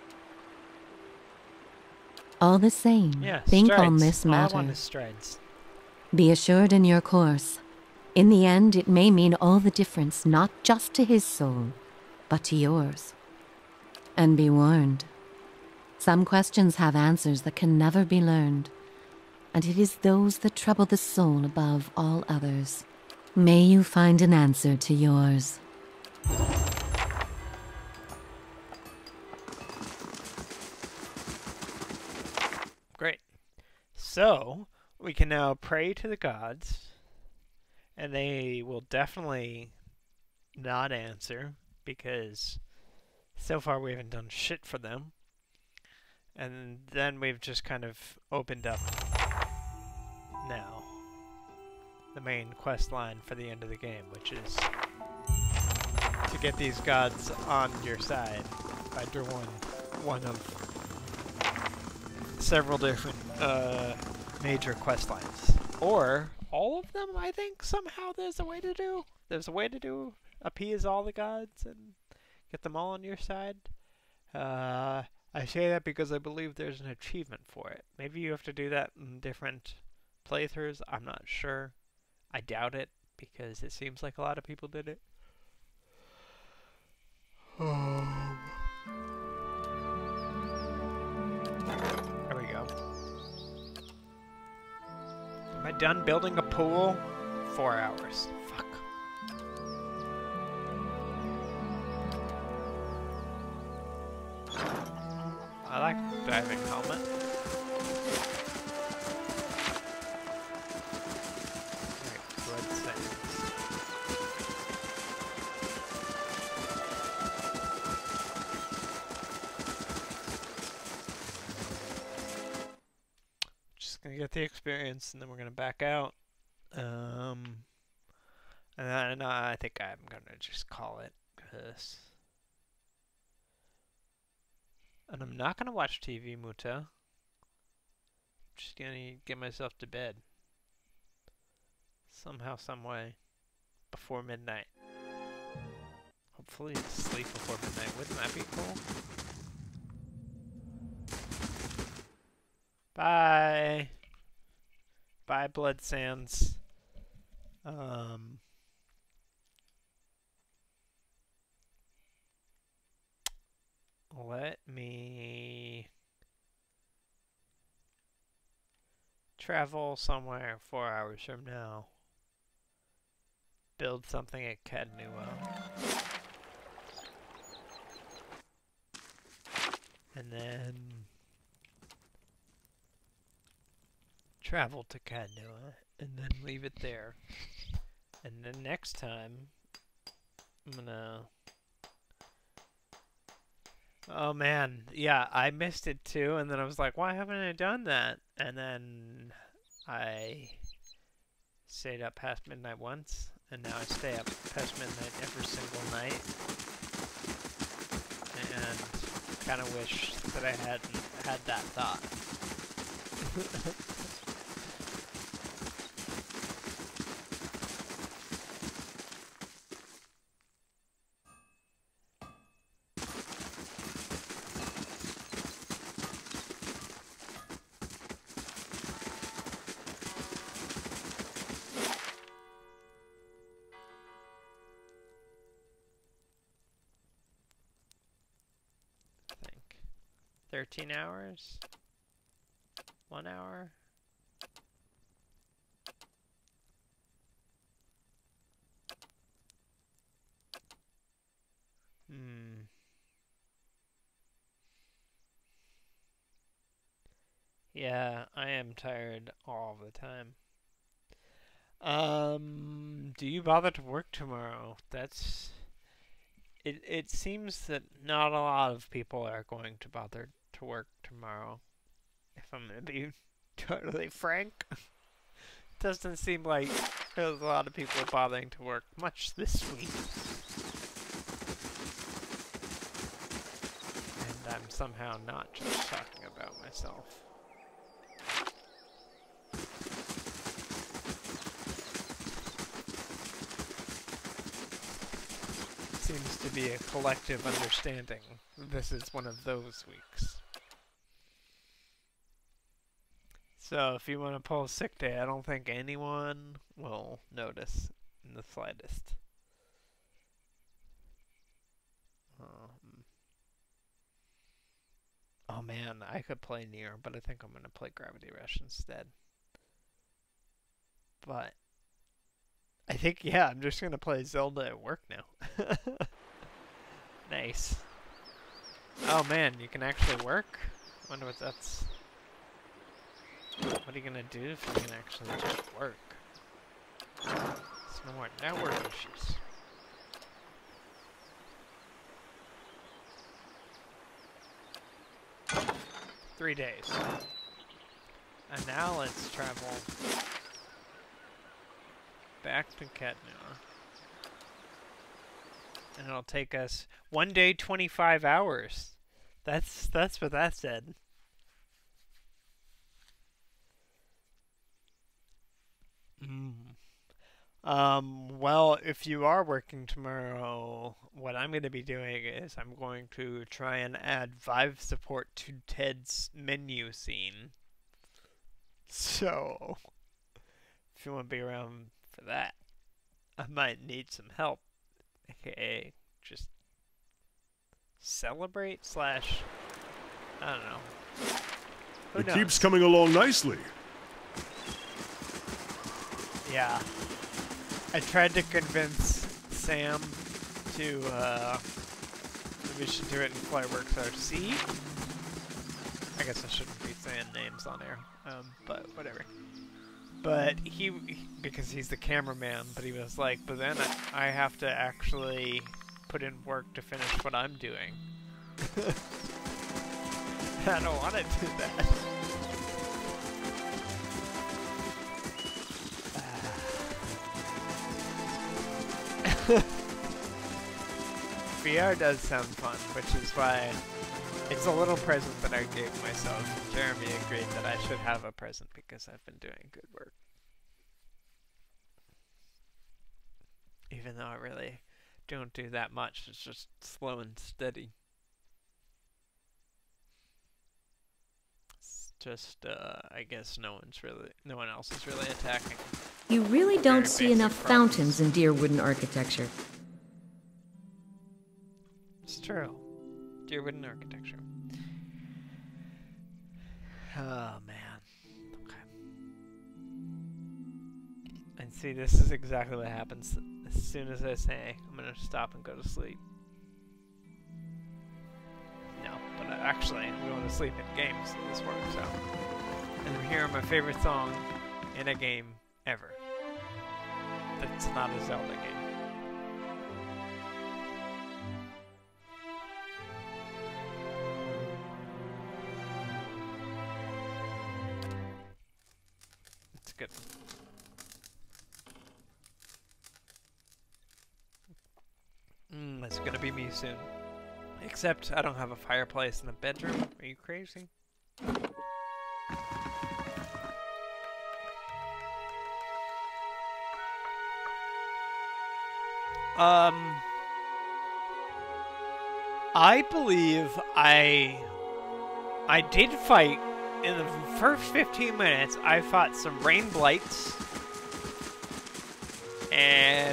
S10: All the same,
S1: Yeah,
S10: think
S1: strides.
S10: on this
S1: All I
S10: matter.
S1: want is strides.
S10: Be assured in your course. In the end, it may mean all the difference, not just to his soul, but to yours. And be warned. Some questions have answers that can never be learned, and it is those that trouble the soul above all others. May you find an answer to yours.
S1: Great. So, we can now pray to the gods, and they will definitely not answer, because so far we haven't done shit for them. And then we've just kind of opened up now the main quest line for the end of the game, which is to get these gods on your side by drawing one of several different uh, major quest lines. Or all of them, I think, somehow there's a way to do. There's a way to do appease all the gods and get them all on your side. Uh, I say that because I believe there's an achievement for it. Maybe you have to do that in different playthroughs. I'm not sure. I doubt it, because it seems like a lot of people did it. Um. There we go. Am I done building a pool? Four hours. Fuck. I like diving helmet. Alright, blood sands. Just gonna get the experience, and then we're gonna back out. Um, and then uh, I think I'm gonna just call it, cause. And I'm not gonna watch T V, Muta. I'm just gonna get myself to bed. Somehow, some way. Before midnight. Hopefully sleep before midnight. Wouldn't that be cool? Bye! Bye, Blood Sands. Um... Let me travel somewhere four hours from now. Build something at Cadnuo. And then travel to Cadnuo and then leave it there. And then next time I'm gonna Oh man, yeah, I missed it too, and then I was like, why haven't I done that? And then I stayed up past midnight once, and now I stay up past midnight every single night. And kind of wish that I hadn't had that thought. thirteen hours? One hour? Hmm. Yeah, I am tired all the time. Um, do you bother to work tomorrow? That's... It, it seems that not a lot of people are going to bother to work tomorrow, if I'm going to be totally frank. Doesn't seem like there's a lot of people bothering to work much this week. And I'm somehow not just talking about myself. seems to be a collective understanding. This is one of those weeks. So if you want to pull a sick day, I don't think anyone will notice in the slightest. Um, oh man, I could play Nier, but I think I'm going to play Gravity Rush instead. But I think, yeah, I'm just going to play Zelda at work now. Nice. Oh man, you can actually work? I wonder what that's... What are you going to do if you can actually just work? There's no more network issues. Three days. And now let's travel back to Katnur. And it'll take us one day, twenty-five hours. That's that's what that said. Mm. Um, well, if you are working tomorrow, what I'm going to be doing is I'm going to try and add Vive support to Ted's menu scene. So, if you want to be around for that, I might need some help. aka just celebrate slash I don't know. Who
S3: it
S1: knows?
S3: keeps coming along nicely.
S1: Yeah. I tried to convince Sam to uh we should do it in Flyworks R C. I guess I shouldn't be saying names on air. Um, but whatever. But he, because he's the cameraman, but he was like, but then I, I have to actually put in work to finish what I'm doing. I don't want to do that. V R does sound fun, which is why it's a little present that I gave myself. Jeremy agreed that I should have a present because I've been doing good work. Even though I really don't do that much, it's just slow and steady. It's just, uh, I guess no one's really, no one else is really attacking.
S12: You really don't
S1: Very
S12: see enough
S1: basic problems.
S12: fountains in dear wooden architecture.
S1: It's true. Dear wooden architecture. Oh, man. Okay. And see, this is exactly what happens as soon as I say I'm going to stop and go to sleep. No, but uh, actually, we want to sleep in games, so this works out. And I'm hearing my favorite song in a game ever. That's not a Zelda game. It's good. Mm, it's gonna be me soon. Except I don't have a fireplace in the bedroom. Are you crazy? Um, I believe I I did fight in the first fifteen minutes. I fought some rain blights and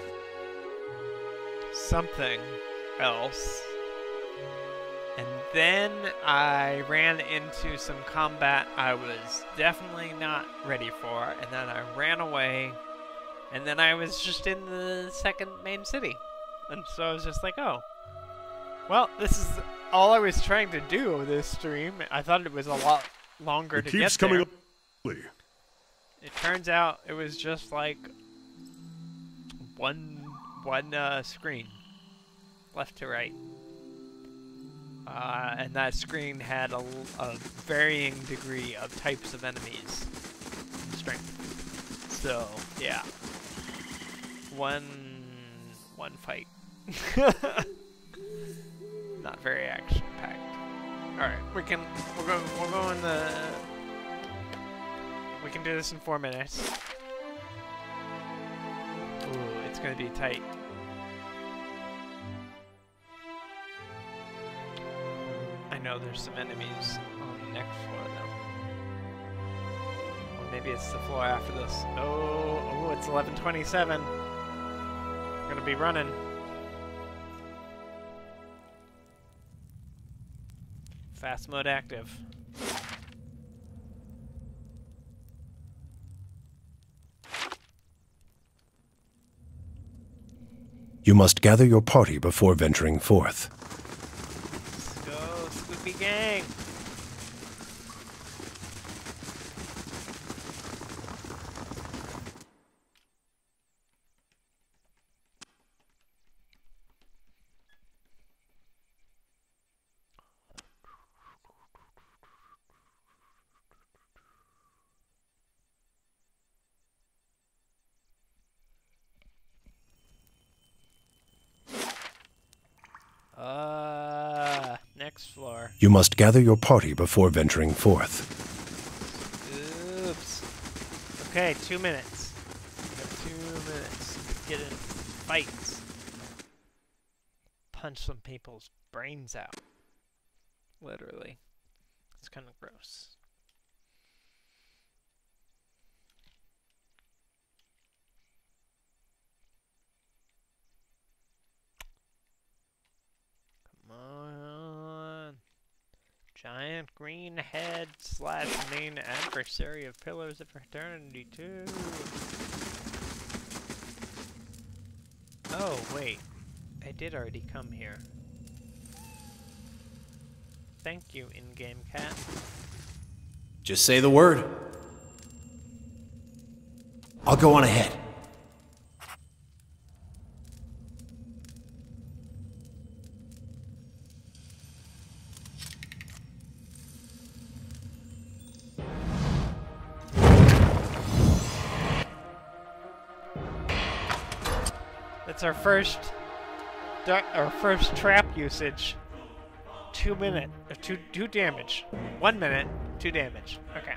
S1: something else, and then I ran into some combat I was definitely not ready for, and then I ran away. And then I was just in the second main city. And so I was just like, oh. Well, this is all I was trying to do with this stream. I thought it was a lot longer
S3: It
S1: to
S3: keeps
S1: get
S3: coming
S1: there.
S3: up.
S1: It turns out it was just like one one uh, screen, left to right. Uh, and that screen had a, a varying degree of types of enemies and strength. So, yeah. One, one fight. Not very action-packed. All right, we can. We'll go. We'll go in the. We can do this in four minutes. Ooh, it's gonna be tight. know there's some enemies on the next floor, though. Or maybe it's the floor after this. Oh, oh, it's eleven twenty-seven. We're gonna be running. Fast mode active.
S8: You must gather your party before venturing forth.
S1: Let's go, Spoopy Gang! Uh, next floor.
S8: You must gather your party before venturing forth.
S1: Oops. Okay, two minutes. We have two minutes to get in fights. Punch some people's brains out. Literally. It's kind of gross. Come on. Giant green head slash main adversary of Pillars of Eternity two. Oh, wait. I did already come here. Thank you, in-game cat.
S8: Just say the word. I'll go on ahead.
S1: That's our first, our first trap usage. Two minute, or two, two damage. One minute, two damage. Okay.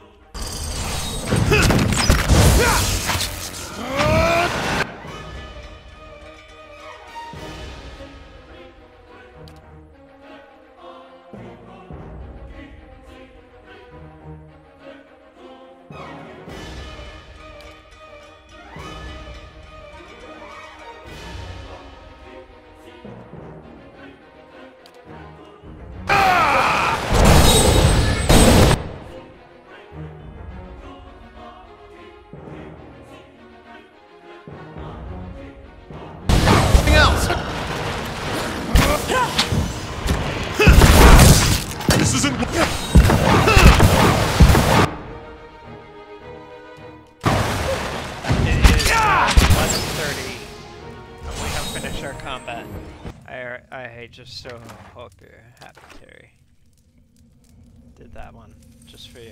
S1: Just so hooker happy Terry. Did that one just for you.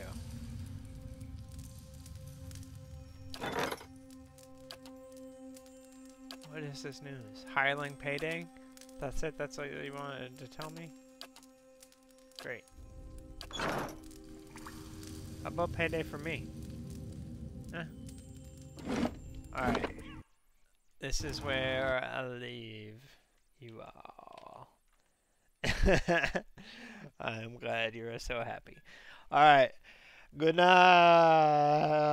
S1: What is this news? Hireling payday? That's it? That's what you wanted to tell me? Great. How about payday for me? Eh. Alright. This is where I leave you all. I'm glad you're so happy. Alright. Good night.